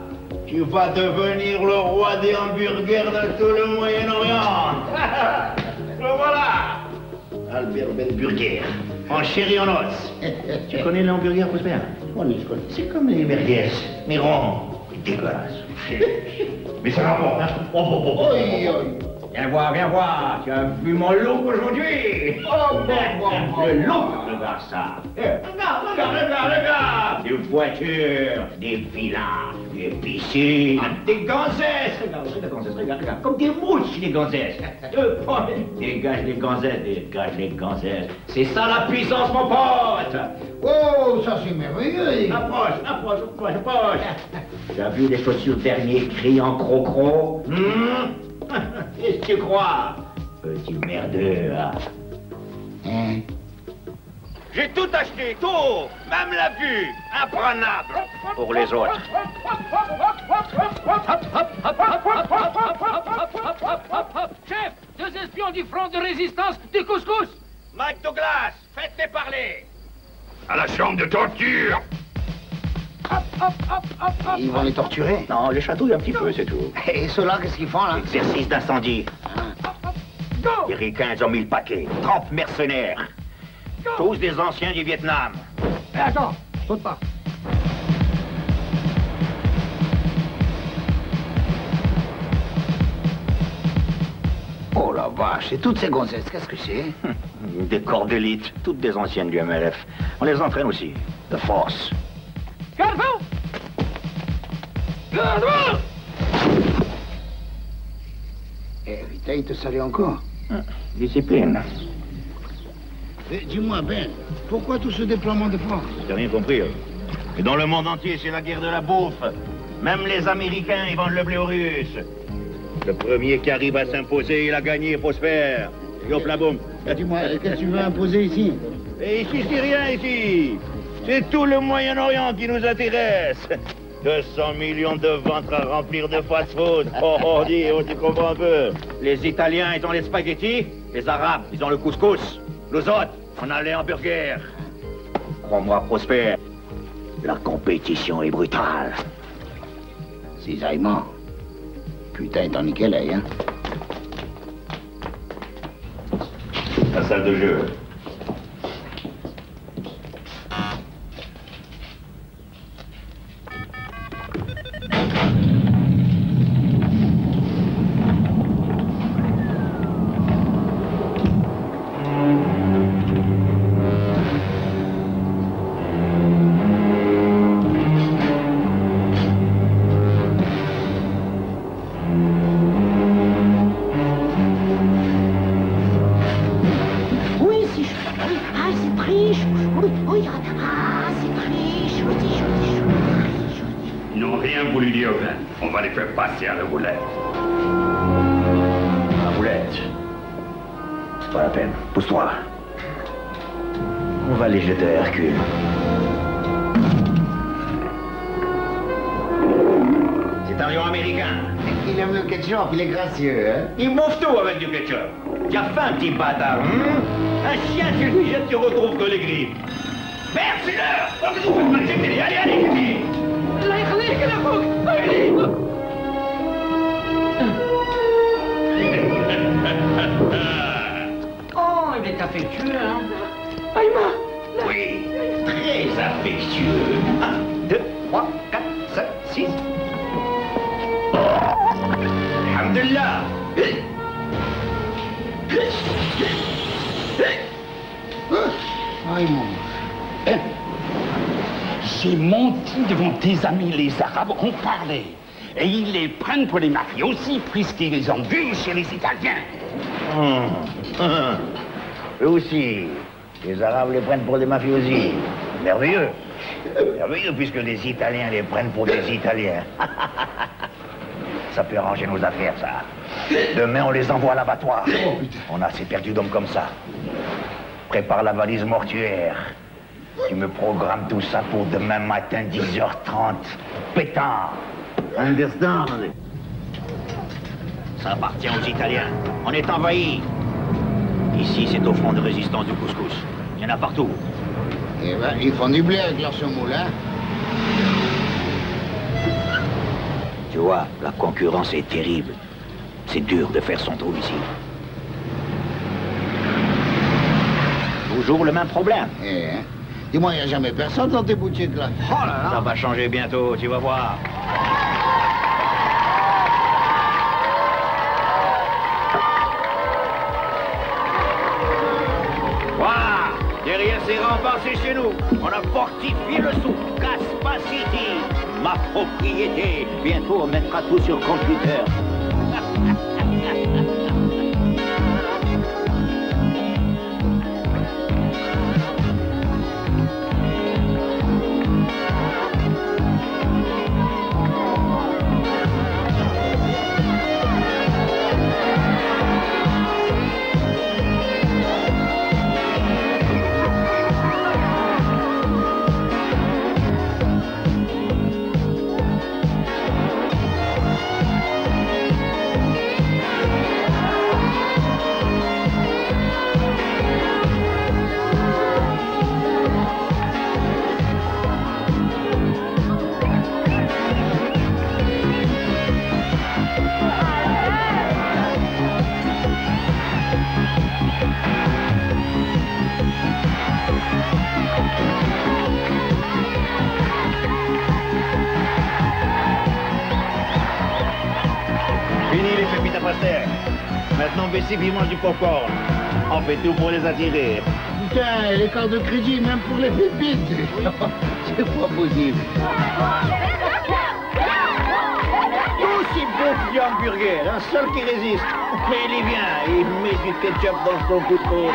Tu vas devenir le roi des hamburgers de tout le Moyen-Orient. Le voilà. Albert Ben Burger, en chair et en os. Tu connais les hamburgers, Prosper? Oui, je connais. C'est comme les merguez, mais ronds. Dégueulasse. Mais ça rapporte, hein? Oh, oh, oh, oh, oh, oh. Viens voir, viens voir. Tu as vu mon look aujourd'hui? Oh, bon, bon, bon. Le look, regarde ça. Regarde, regarde, regarde, regarde. Des voitures, des villas, des piscines, des gonzesses. Regarde, regarde, gonzesses, regarde, regarde. Comme des mouches, les gonzesses. Dégage les gonzesses, dégage les gonzesses. C'est ça la puissance, mon pote.
Oh, ça c'est merveilleux.
Approche, approche, approche, approche. Tu as vu les chaussures dernier cri en croc-croc? hmm? Qu'est-ce que tu crois, petit merdeur? Hein? J'ai tout acheté, tout, même la vue, imprenable pour les autres.
Chef, deux espions du front de résistance du couscous.
Mike Douglas, faites-les parler.
À la chambre de torture.
Ils vont les torturer?
Non, les chatouillent un petit peu, c'est tout.
Et ceux-là, qu'est-ce qu'ils font, là?
Exercice d'incendie. Les ricains, ils ont mis le paquet. trente mercenaires. Tous des anciens du Vietnam.
Mais attends, saute pas. Oh la vache, et toutes ces gonzesses, qu'est-ce que c'est?
Des corps d'élite, toutes des anciennes du M L F. On les entraîne aussi, de force.
Garde-vous! Garde-vous!
Eh, putain, il te salue encore.
Discipline.
Eh, dis-moi, Ben, pourquoi tout ce déploiement de force?
J'ai rien compris. Et dans le monde entier, c'est la guerre de la bouffe. Même les Américains, ils vendent le blé aux Russes. Le premier qui arrive à s'imposer, il a gagné, prospère. Et hop la boum.
Dis-moi, qu'est-ce que tu veux imposer ici?
Et ici, c'est rien, ici. C'est tout le Moyen-Orient qui nous intéresse. deux cents millions de ventres à remplir de fast-food. Oh, oh, dis, oh, tu comprends un peu. Les Italiens, ils ont les spaghettis. Les Arabes, ils ont le couscous. Nous autres, on a les hamburgers. Crois-moi, Prosper, la compétition est brutale.
Cisaillement. Putain, t'en niquais l'œil, hein?
La salle de jeu.
Passer à la roulette.
La roulette. C'est pas la peine. Pousse-toi. On va les jeter à Hercule. C'est un lion américain.
Il aime le ketchup, il est gracieux, hein?
Il bouffe tout avec du ketchup. Tu as faim, petit bâtard, hein? Un chien, tu lui jettes, tu retrouves que les griffes. Merde, c'est l'heure! Allez, allez, allez!
Oh, il est affectueux, hein?
Aïma! Oui, très affectueux. Un, deux, trois, quatre, cinq, six. Alhamdulillah!
Aïe, mon...
J'ai menti devant tes amis les Arabes, ont parlé. Et ils les prennent pour des mafiosi puisqu'ils les ont vus chez les Italiens.
Hum, hum. Eux aussi, les Arabes les prennent pour des mafiosi. Merveilleux. Merveilleux puisque les Italiens les prennent pour des Italiens. Ça peut arranger nos affaires, ça. Demain, on les envoie à l'abattoir. On a assez perdu d'hommes comme ça. Prépare la valise mortuaire. Tu me programmes tout ça pour demain matin, dix heures trente. Pétard. Understand? Ça appartient aux Italiens. On est envahis. Ici, c'est au front de résistance du couscous. Il y en a partout.
Eh ben, ils font du blé avec leur semoule, hein?
Tu vois, la concurrence est terrible. C'est dur de faire son trou ici. Toujours le même problème.
Eh, hein? Dis-moi, il n'y a jamais personne dans tes boutiques, là.
Oh là là. Ça va changer bientôt, tu vas voir. Voilà. Derrière ces remparts, c'est chez nous. On a fortifié le souk. Caspa City. Ma propriété. Bientôt, on mettra tout sur computer. Maintenant, baissez vivement du popcorn. On fait tout pour les attirer.
Putain, les cartes de crédit, même pour les pépites. C'est pas possible.
Tous ces beaux hamburgers, un seul qui résiste. Mais il y vient, il met du ketchup dans son couteau.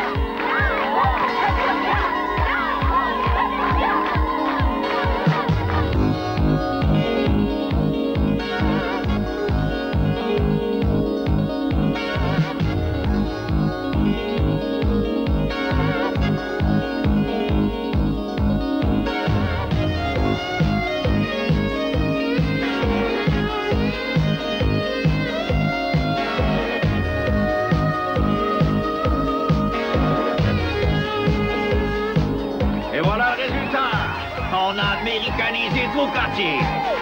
On a américanisé tout le quartier.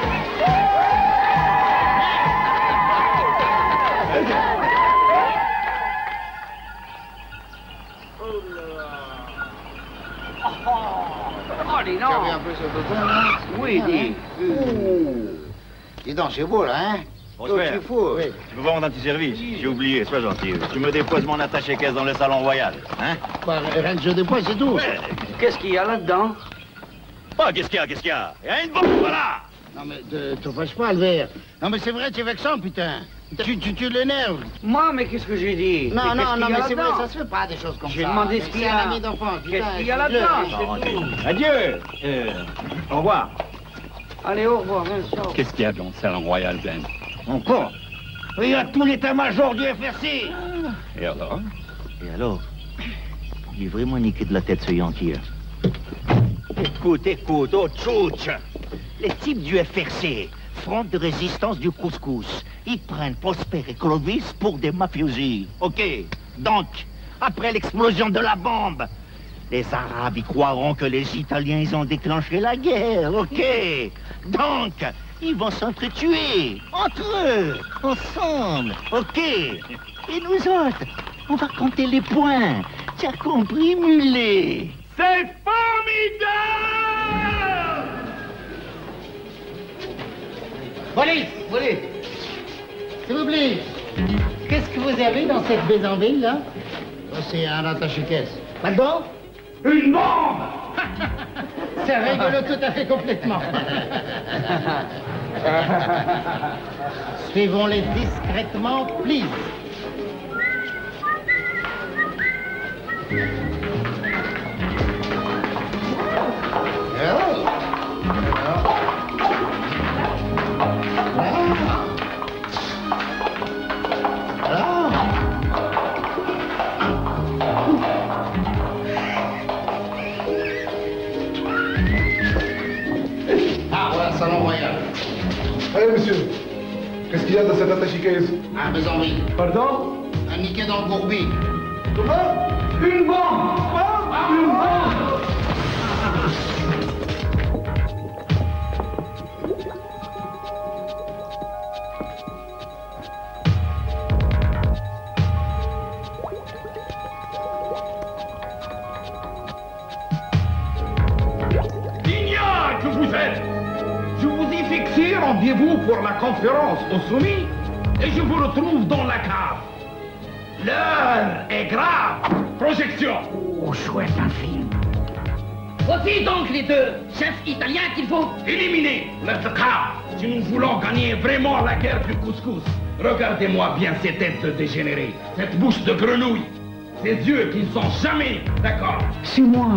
Oh, dis donc. Tu as vu un peu ce bouton, là?
Oui, dis.
Dis donc, c'est beau, là, hein?
Prosper,
tu fous, oui.
Tu peux vendre un petit service? J'ai oublié, sois gentil. Tu me déposes mon attaché-caisse dans le salon royal, hein?
Bah, rien que je dépose, c'est tout.
Ouais.
Qu'est-ce qu'il y a là-dedans?
Oh, qu'est-ce qu'il y a, qu'est-ce qu'il y a? Il y a une bombe, voilà!
Non, mais te, te fâche pas, Albert. Non, mais c'est vrai, tu es vexant, putain. Tu, tu, tu l'énerves.
Moi, mais qu'est-ce que j'ai dit?
Non,
mais
non, non, mais c'est vrai,
là-dedans?
ça se fait pas, des choses comme ça.
J'ai demandé ce qu'il y a.
C'est un ami d'enfance, putain.
Qu'est-ce qu'il y a là-dedans?
Adieu! Euh, au revoir.
Allez, au revoir, Vincent.
Qu'est-ce qu'il y a dans le salon royal, Ben?
Encore? Il y a tout l'état-major du F R C.
Et alors?
Et alors? Il est vraiment niqué de la tête, ce Yankee. Écoute, écoute, oh tchouch! Les types du F R C, Front de résistance du couscous, ils prennent Prosper et Clovis pour des mafiosi. Ok? Donc, après l'explosion de la bombe, les Arabes y croiront que les Italiens, ils ont déclenché la guerre. Ok? Donc, ils vont s'entretuer, entre eux, ensemble. Ok? Et nous autres, on va compter les points. Tu as compris, mulet?
C'est formidable!
Police, police. S'il vous plaît, qu'est-ce que vous avez dans cette bézambille, là? Oh, c'est un attaché-caisse. Pardon?
Une bombe!
C'est rigolo tout à fait complètement. Suivons-les discrètement, please. Oh. Ah, voilà, salon royal.
Allez, monsieur. Qu'est-ce qu'il y a dans cette attaché-caisse?
Un bézambille.
Pardon?
Un niqué dans le gourbi.
Comment?
Une bombe! Une bombe!
faites? Je vous ai fixé rendez-vous pour la conférence au Soumis et je vous retrouve dans la cave. L'heure est grave. Projection.
Oh, chouette, un film.
Voici donc les deux chefs italiens qu'il faut éliminer. Let's go. Si nous voulons gagner vraiment la guerre du couscous, regardez-moi bien ces têtes de dégénérés, cette bouche de grenouille, ces yeux qui ne sont jamais d'accord.
C'est moi.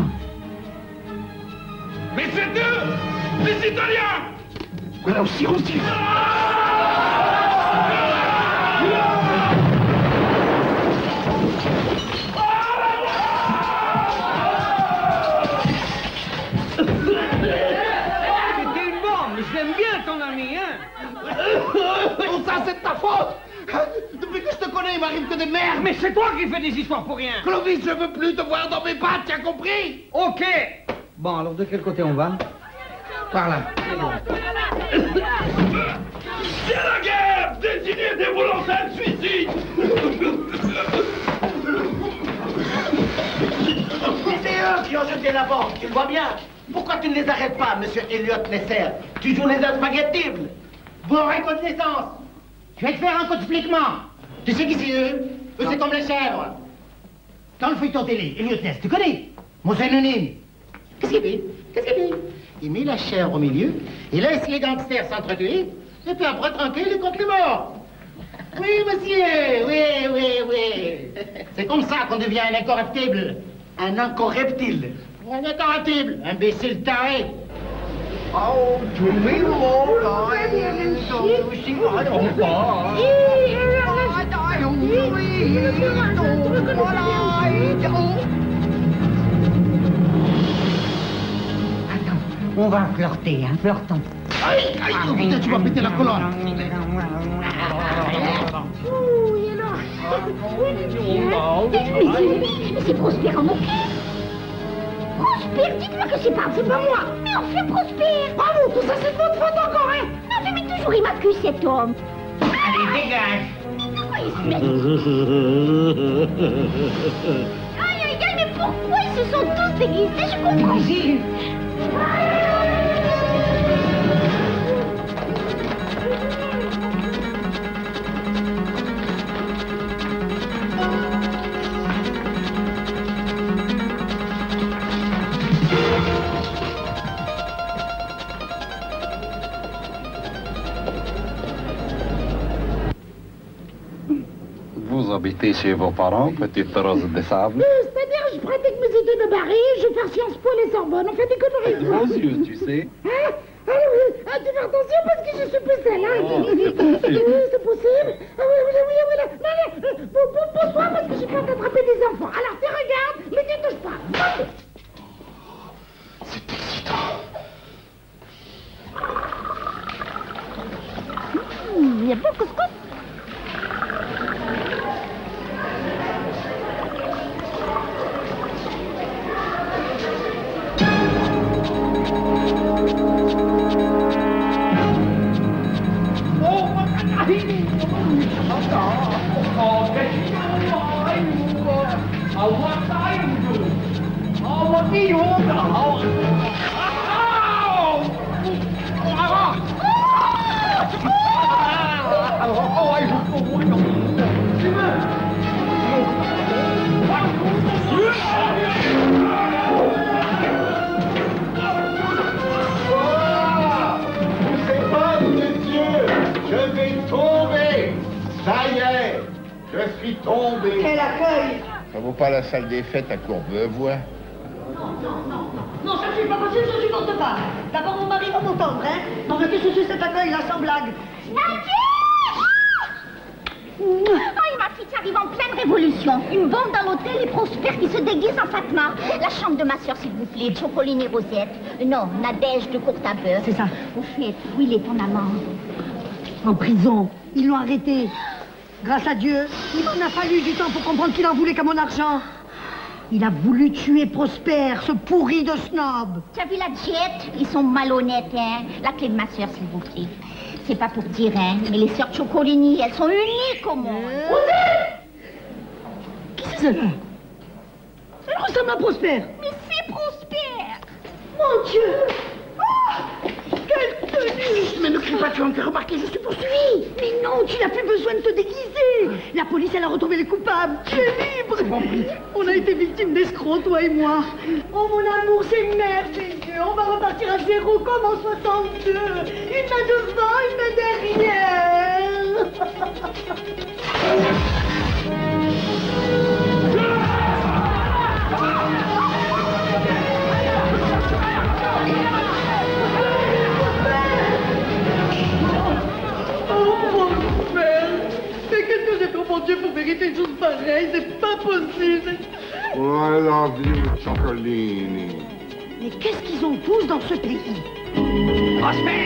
Mais c'est eux, les Italiens.
Voilà aussi, aussi.
J'aime bien ton ami, hein?
Tout ça, c'est de ta faute! Depuis que je te connais, il m'arrive que des merdes!
Mais c'est toi qui fais des histoires pour rien!
Clovis, je veux plus te voir dans mes pattes, tu as compris?
Ok! Bon, alors de quel côté on va?
Par là.
C'est la guerre! Désignez des volontaires de suicide!
C'est eux qui ont jeté la bombe, tu le vois bien? Pourquoi tu ne les arrêtes pas, monsieur Elliot Messer? Tu joues les inspaghettibles. Bonne reconnaissance. Je vais te faire un coup de fliquement. Tu sais qui c'est eux? Eux, c'est comme les chèvres. Quand le feuilleton télé, Elliot Ness, tu connais? Mon synonyme. Qu'est-ce qu'il fait? Qu'est-ce qu'il fait? Il met la chèvre au milieu, il laisse les gangsters s'entretuer, et puis après, tranquille, il compte les morts. Oui, monsieur, oui, oui, oui. C'est comme ça qu'on devient un incorruptible. Un incorruptible. Un incorruptible, imbécile taré. Oh, tu me
On va flirter, hein, flirtons.
Aïe, aïe, oh, putain, tu vas péter la colonne.
Oui, alors. Mais c'est Prosper en moqué. Prosper, dites-moi que c'est pas, c'est pas moi. Mais enfin, Prosper. Bravo, tout ça c'est de votre faute encore, hein. Non, mais toujours il m'accuse cet homme.
Allez, dégage.
Aïe, aïe, aïe, mais pourquoi ils se sont tous déguisés? Je comprends.
Vous habitez chez vos parents, petite rose de sable?
Euh, C'est-à-dire, je pratique mes études de Paris, je vais faire Sciences Po et Sorbonne, on fait des conneries.
Vos yeux, tu sais.
Hein? Ah oui, ah, tu fais attention parce que je suis plus celle, hein?
Oh, c'est possible.
Oui, c'est possible. Ah oui, oui, oui, oui, là. Non, non, euh, bon, bon, bonsoir parce que j'ai peur d'attraper des enfants. Alors, tu regardes, mais tu touches pas.
C'est excitant.
Mmh, il y a beaucoup de couscous.
Je suis tombé.
Quel accueil!
Ça vaut pas la salle des fêtes à Courbevoie.
Non, ça ne suis pas possible, je ne supporte pas. D'abord, mon mari va m'entendre, hein? Non, mais qu'est-ce que c'est cet accueil, là, sans blague?
Oh, ma fille arrive en pleine révolution. Une bombe dans l'hôtel et Prosper qui se déguise en Fatma. La chambre de ma soeur, s'il vous plaît. Chocoline et Rosette. Non, Nadège de Courtabœuf.
C'est ça.
Au fait, où il est ton amant?
En prison. Ils l'ont arrêté. Grâce à Dieu, il m'en a fallu du temps pour comprendre qu'il en voulait qu'à mon argent. Il a voulu tuer Prosper, ce pourri de snob.
Tu as vu la diète? Ils sont malhonnêtes, hein? La clé de ma soeur, s'il vous plaît. C'est pas pour dire, hein, mais les sœurs Chocolini, elles sont uniques au monde.
Qui c'est celle-là? Elle ressemble à Prosper.
Mais c'est Prosper.
Mon Dieu! Oh, encore remarqué, je suis poursuivi. Mais non, tu n'as plus besoin de te déguiser. La police, elle a retrouvé les coupables. Tu es libre. On a été victimes d'escrocs, toi et moi. Oh, mon amour, c'est merveilleux. On va repartir à zéro comme en soixante-deux. Une main devant, une main derrière. Mais qu'est-ce que j'ai fait, mon Dieu, pour mériter une chose pareille? C'est pas possible.
Oh, I love you, Chocolini.
Mais qu'est-ce qu'ils ont tous dans ce pays?
Prosper!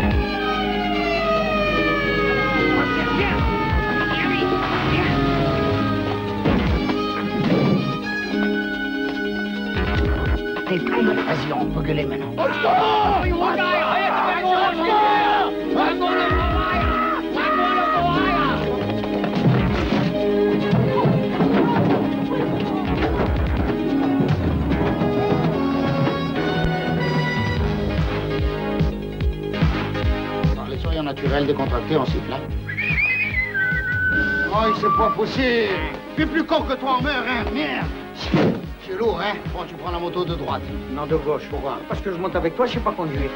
T'es prêt? Vas-y, on peut gueuler maintenant. Les sourires naturels décontractés, on siffle, hein? Oh, c'est pas possible. Je suis plus con que toi en meurt, hein? Merde! C'est lourd, hein? Bon, tu prends la moto de droite.
Non, de gauche, pourquoi? Parce que je monte avec toi, je sais pas conduire.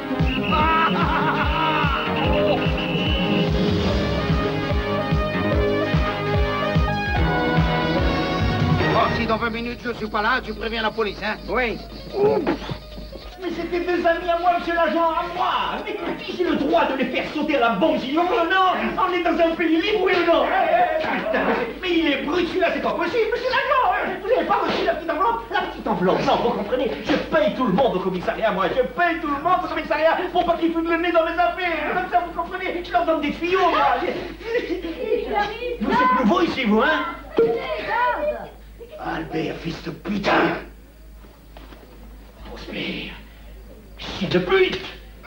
Bon, si dans vingt minutes je suis pas là, tu préviens la police, hein?
Oui.
Mais c'était des amis à moi, monsieur l'agent, à moi. Mais qui j'ai le droit de les faire sauter à la bombe, sinon, non? On est dans un pays libre, oui ou non? Putain, mais il est brut, celui-là, c'est pas possible, monsieur l'agent. Vous n'avez pas reçu la petite enveloppe? La petite enveloppe, non, vous comprenez? Je paye tout le monde au commissariat, moi. Je paye tout le monde au commissariat pour pas qu'ils foutent le nez dans mes affaires. Comme ça, vous comprenez? Je leur donne des tuyaux, moi. Vous êtes nouveau ici, vous, hein? Albert, fils de putain! Prosper! Chien de pute!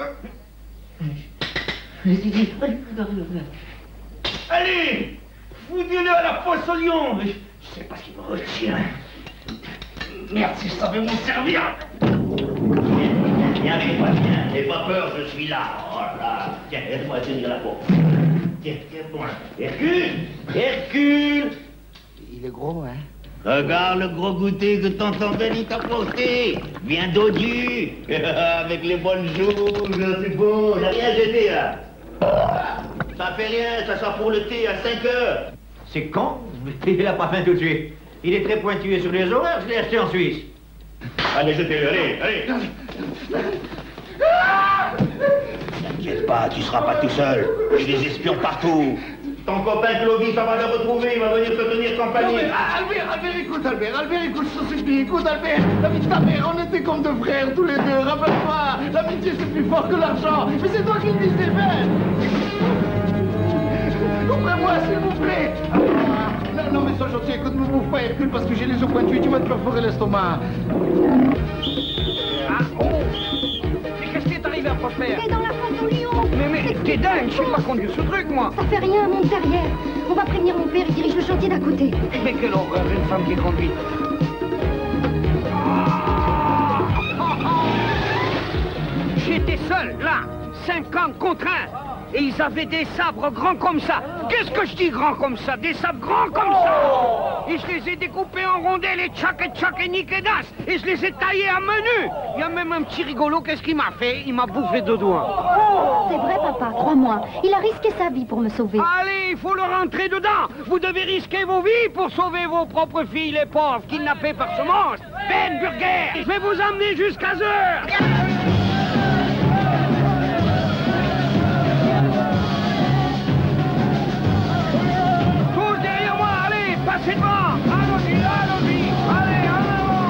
Allez! Foutez-le à la fosse au lion! Je sais pas ce qui me retient. Merde, si je savais m'en servir! Viens avec moi, viens. N'aie pas peur, je suis là. Oh là! Tiens, aide-moi à tenir la porte. Tiens, tiens-moi. Hercule! Hercule!
Il est gros, hein?
Regarde le gros goûter que tonton Benny t'a porté. Viens dodu. Avec les bonnes joues, c'est beau. J'ai rien jeté, là. Ça fait rien, ça sort pour le thé à cinq heures. C'est con, il a pas faim tout de suite. Il est très pointillé sur les horaires, je l'ai acheté en Suisse. Allez, jetez-le, allez, allez. T'inquiète pas, tu seras pas tout seul. J'ai des espions partout. Ton copain Clovis, ça va le retrouver, il va venir te tenir compagnie.
Non, mais, Albert, Albert, écoute, Albert, Albert, écoute, je te supplie, écoute, Albert, l'ami de ta mère, on était comme deux frères, tous les deux, rappelle-toi, l'amitié c'est plus fort que l'argent, mais c'est toi qui me dis des verres. Ouvrez-moi, s'il vous plaît. Ah, non, non, mais sois gentil, écoute, ne m'ouvre pas, Hercule, parce que j'ai les os pointus, tu vas te perforer l'estomac.
Ah, oh. Mais qu'est-ce qui est arrivé à Prosper?
Il est dans la fosse au lion.
Mais, mais, t'es dingue, je sais pas conduire ce truc, moi.
Ça fait rien, monte derrière. On va prévenir mon père, il dirige le chantier d'à côté.
Mais quelle horreur, une femme qui conduit. J'étais seul, là, cinquante contre un. Et ils avaient des sabres grands comme ça. Qu'est-ce que je dis grands comme ça? Des sabres grands comme ça. Et je les ai découpés en rondelles et tchac et tchac et nique et das. Et je les ai taillés à menu. Il y a même un petit rigolo, qu'est-ce qu'il m'a fait? Il m'a bouffé deux doigts.
C'est vrai, papa, crois-moi. Il a risqué sa vie pour me sauver.
Allez, il faut le rentrer dedans. Vous devez risquer vos vies pour sauver vos propres filles, les pauvres, kidnappées par ce monstre. Ben Burger, je vais vous emmener jusqu'à Zeur. Passez devant! Allons-y, allons-y! Allez, en avant,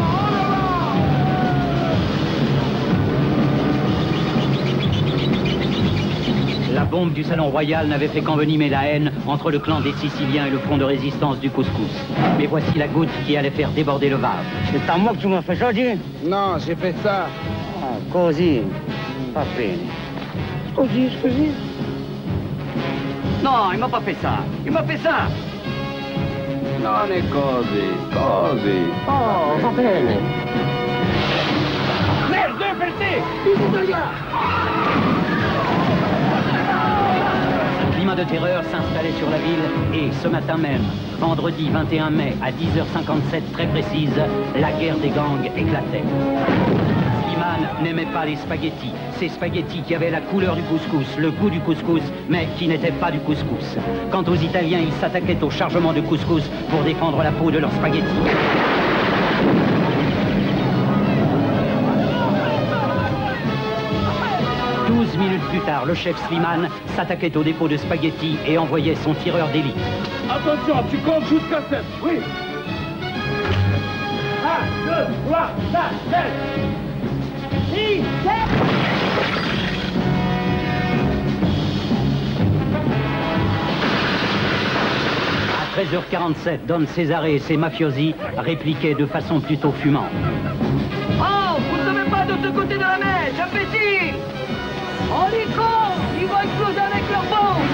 en avant!
La bombe du Salon Royal n'avait fait qu'envenimer la haine entre le clan des Siciliens et le front de résistance du Couscous. Mais voici la goutte qui allait faire déborder le vase.
C'est à moi que tu m'as fait ça, dis?
Non, j'ai fait ça.
Ah, così. Pas bene.
Così, così.
Non, il m'a pas fait ça. Il m'a fait ça.
Non è così, così.
Oh, va bene.
Merde, per te!
de terreur s'installait sur la ville et ce matin même, vendredi vingt et un mai à dix heures cinquante-sept très précise, la guerre des gangs éclatait. Slimane n'aimait pas les spaghettis, ces spaghettis qui avaient la couleur du couscous, le goût du couscous, mais qui n'étaient pas du couscous. Quant aux Italiens, ils s'attaquaient au chargement de couscous pour défendre la peau de leurs spaghettis. Douze minutes plus tard, le chef Slimane s'attaquait au dépôt de spaghettis et envoyait son tireur d'élite.
Attention, tu comptes jusqu'à sept. Oui. un, deux, trois, quatre, sept. six, sept.
À treize heures quarante-sept, Don Cesare et ses mafiosi répliquaient de façon plutôt fumante.
Oh, vous ne savez pas de ce côté de la mer, j'apprécie. Oh les cons, ils vont exploser avec leur bombe.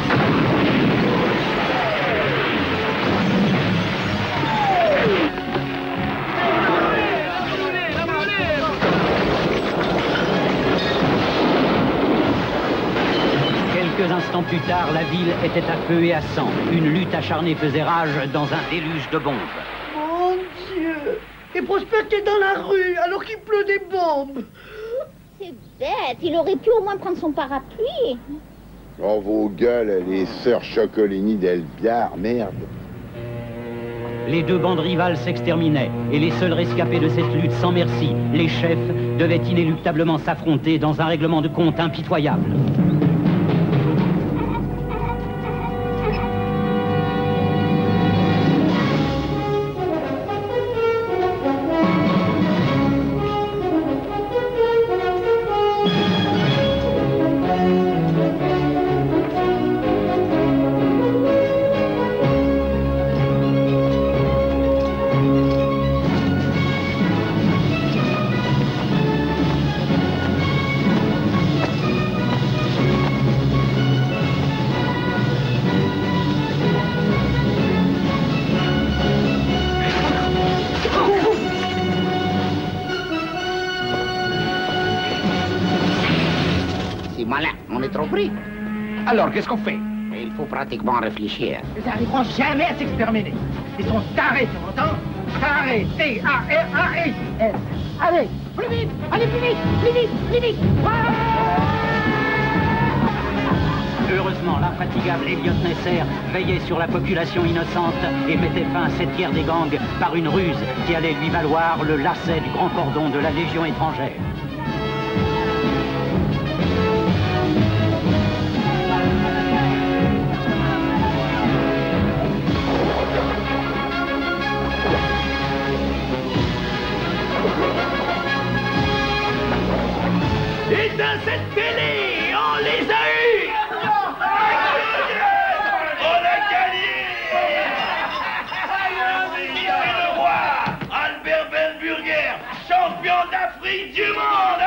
Quelques instants plus tard, la ville était à feu et à sang. Une lutte acharnée faisait rage dans un déluge de bombes.
Mon Dieu! Et Prosper qui est dans la rue alors qu'il pleut des bombes!
C'est bête, il aurait pu au moins prendre son parapluie.
Oh, vos gueules, les sœurs Chocolini d'Elbiard, merde!
Les deux bandes rivales s'exterminaient, et les seuls rescapés de cette lutte sans merci, les chefs, devaient inéluctablement s'affronter dans un règlement de compte impitoyable.
Alors, qu'est-ce qu'on fait? Il faut pratiquement réfléchir.
Ils n'arriveront jamais à s'exterminer. Ils sont tarés, tu m'entends? Tarés, T A R A E S. Allez, plus vite, allez plus vite, plus vite, plus vite.
Heureusement, l'infatigable Elliot Nesser veillait sur la population innocente et mettait fin à cette guerre des gangs par une ruse qui allait lui valoir le lacet du grand cordon de la Légion étrangère.
Éteins cette télé, on les a eus. On a gagné. C'est le roi, Albert Benburger, champion d'Afrique du monde.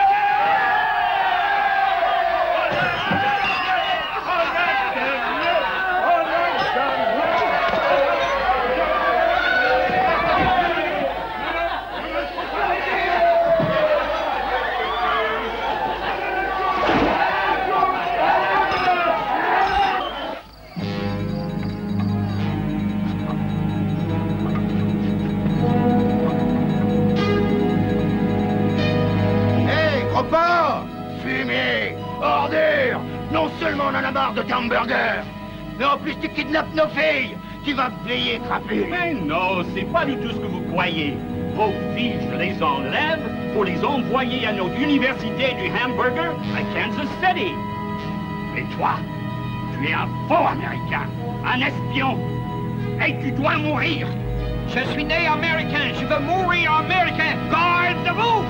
Non seulement on en a marre de tes hamburgers, mais en plus tu kidnappes nos filles. Tu vas payer, crapule.
Mais non, c'est pas du tout ce que vous croyez. Vos filles, je les enlève pour les envoyer à notre université du hamburger à Kansas City. Et toi, tu es un faux Américain, un espion, et tu dois mourir.
Je suis né américain, je veux mourir américain. Garde-vous!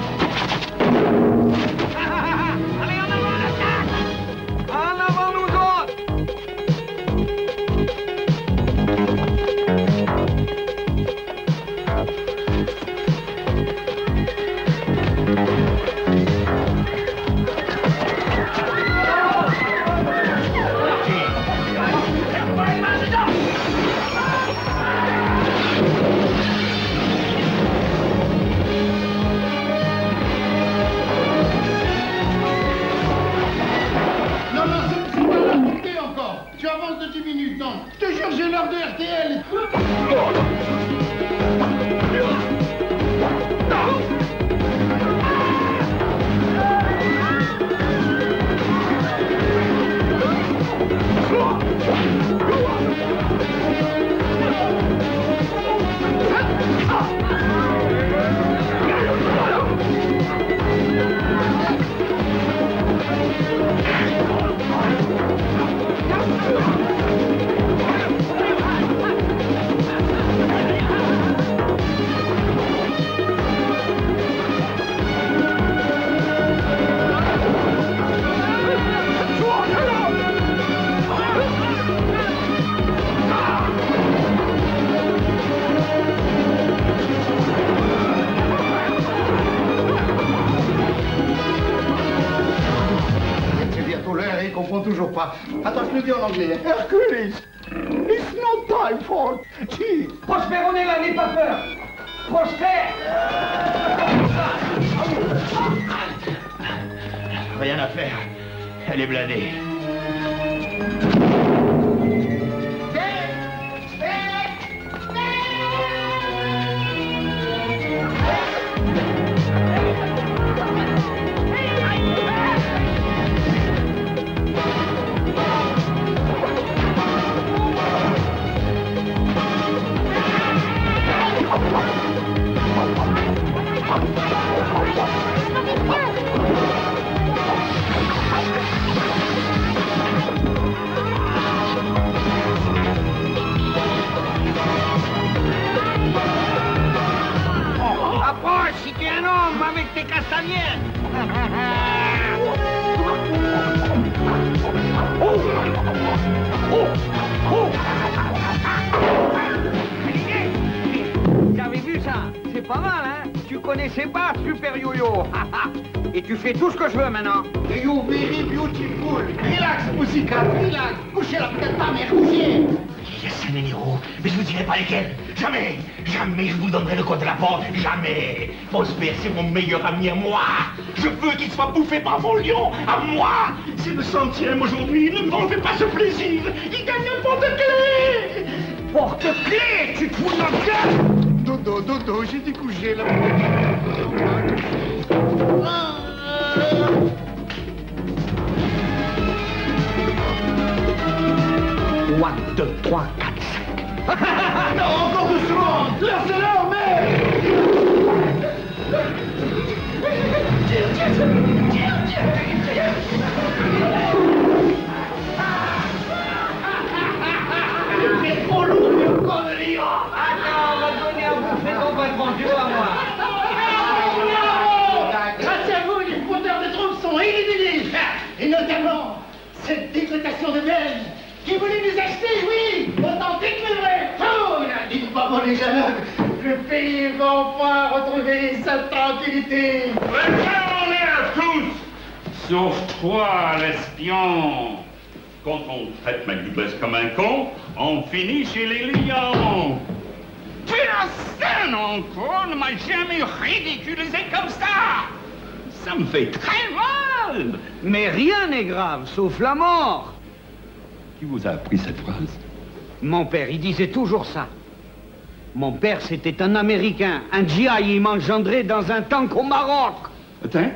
Allez, en avant, l'attaque! En avant, nous autres!
comprends toujours pas. Attends, je le dis en anglais. Hercules, it's not time for tea.
Prosper, on est là, n'aie pas peur. Prosper.
Rien à faire. Elle est blindée.
Approche si tu es un homme avec tes castagnettes. Oh. Oh. Oh.
Vous avez vu ça? C'est pas mal, hein? Tu connaissais pas Super Yo-Yo. Et tu fais tout ce que je veux maintenant.
You very beautiful. Relax, Pussycat, relax. Couchez la tête ta mère, couchez.
Il y a cinq numéros, mais je vous dirai pas lesquels. Jamais, jamais je vous donnerai le code de la porte. Jamais. Prosper, c'est mon meilleur ami à moi. Je veux qu'il soit bouffé par vos lions, à moi. C'est le centième aujourd'hui. Ne m'enlevez pas ce plaisir. Il gagne un porte-clés.
Porte-clés, tu te fous de notre gueule.
Dodo, dodo, j'ai dit coucher là.
un, deux, trois, quatre, cinq.
Non, encore doucement. Laissez-le, merde. Tire, tire, tire, tire, tire.
C'est trop lourd, le connerie.
Attends, on va te donner un bouffet ton patron, tu vois, moi.
Grâce à vous, les fondeurs de troupes sont éliminés. Et notamment, cette décotation de Belges qui voulait nous acheter, oui, authentique mais vrai. Oh, dites pas mon échalote, le pays va enfin retrouver sa tranquillité.
On est à tous, sauf toi, l'espion. Quand on traite Macbeth comme un con, on finit chez les lions. Personne encore ne m'a jamais ridiculisé comme ça. Ça me fait très mal.
Mais rien n'est grave, sauf la mort.
Qui vous a appris cette phrase?
Mon père, il disait toujours ça. Mon père, c'était un Américain, un G I, il m'engendrait dans un tank au Maroc.
Un tank?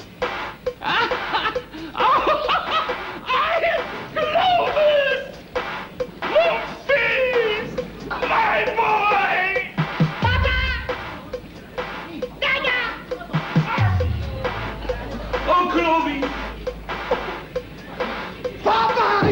Clovis! Mon fils! My boy! Papa! Dada! Oh, Clovis!
Papa!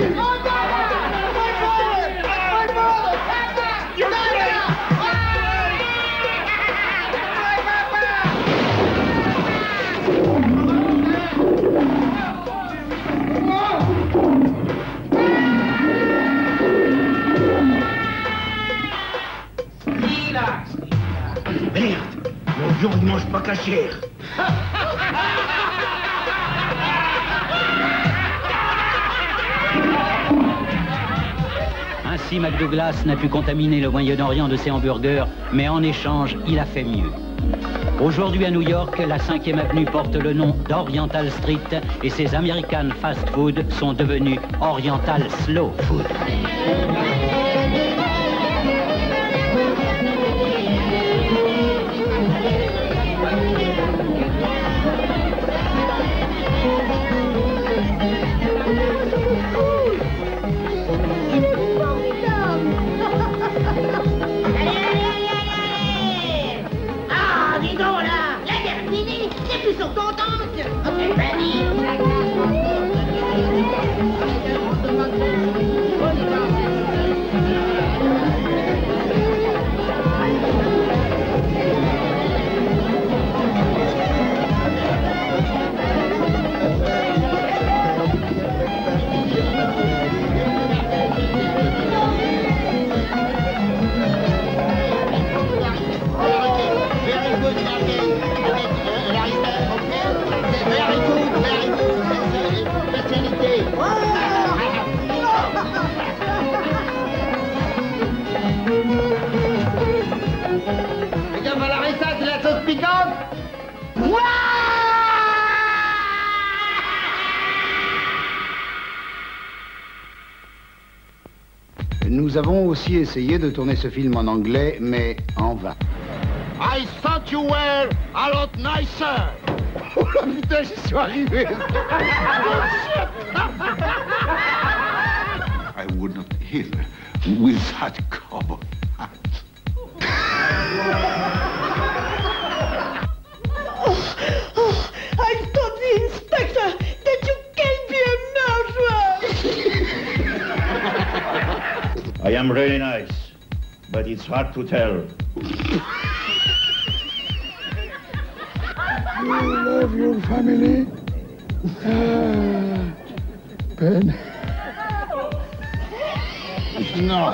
Merde, mon lion ne mange pas cachère.
Ainsi, McDouglas n'a pu contaminer le Moyen-Orient de ses hamburgers, mais en échange, il a fait mieux. Aujourd'hui à New York, la cinquième avenue porte le nom d'Oriental Street et ses American Fast Food sont devenus Oriental Slow Food.
Very good, very good. Nous avons aussi essayé de tourner ce film en anglais, mais en vain.
I thought you were a lot nicer.
Oh la putain, j'y suis arrivé.
I would not hither with that cowboy hat.
Oh, oh, I thought the inspector that you can be a murderer.
I am really nice, but it's hard to tell.
You love your family? Ah, Ben.
Non.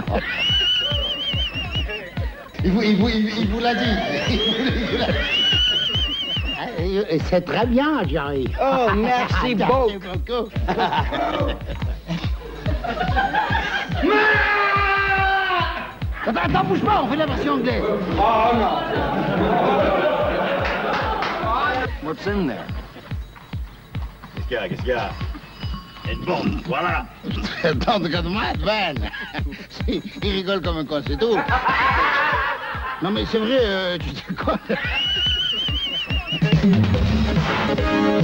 Il vous, il vous, il vous l'a dit. Il vous, il vous l'a dit.
C'est très bien, Jerry.
Oh, merci beaucoup. Attends, attends, bouge pas, on fait la version anglaise.
Oh non.
What's in there?
Qu'est-ce qu'il y a, qu'est-ce qu'il y a? Une bombe, voilà.
Attends, regarde-moi, Ben. Il rigole comme un con, c'est tout. Non mais c'est vrai, euh, tu sais quoi?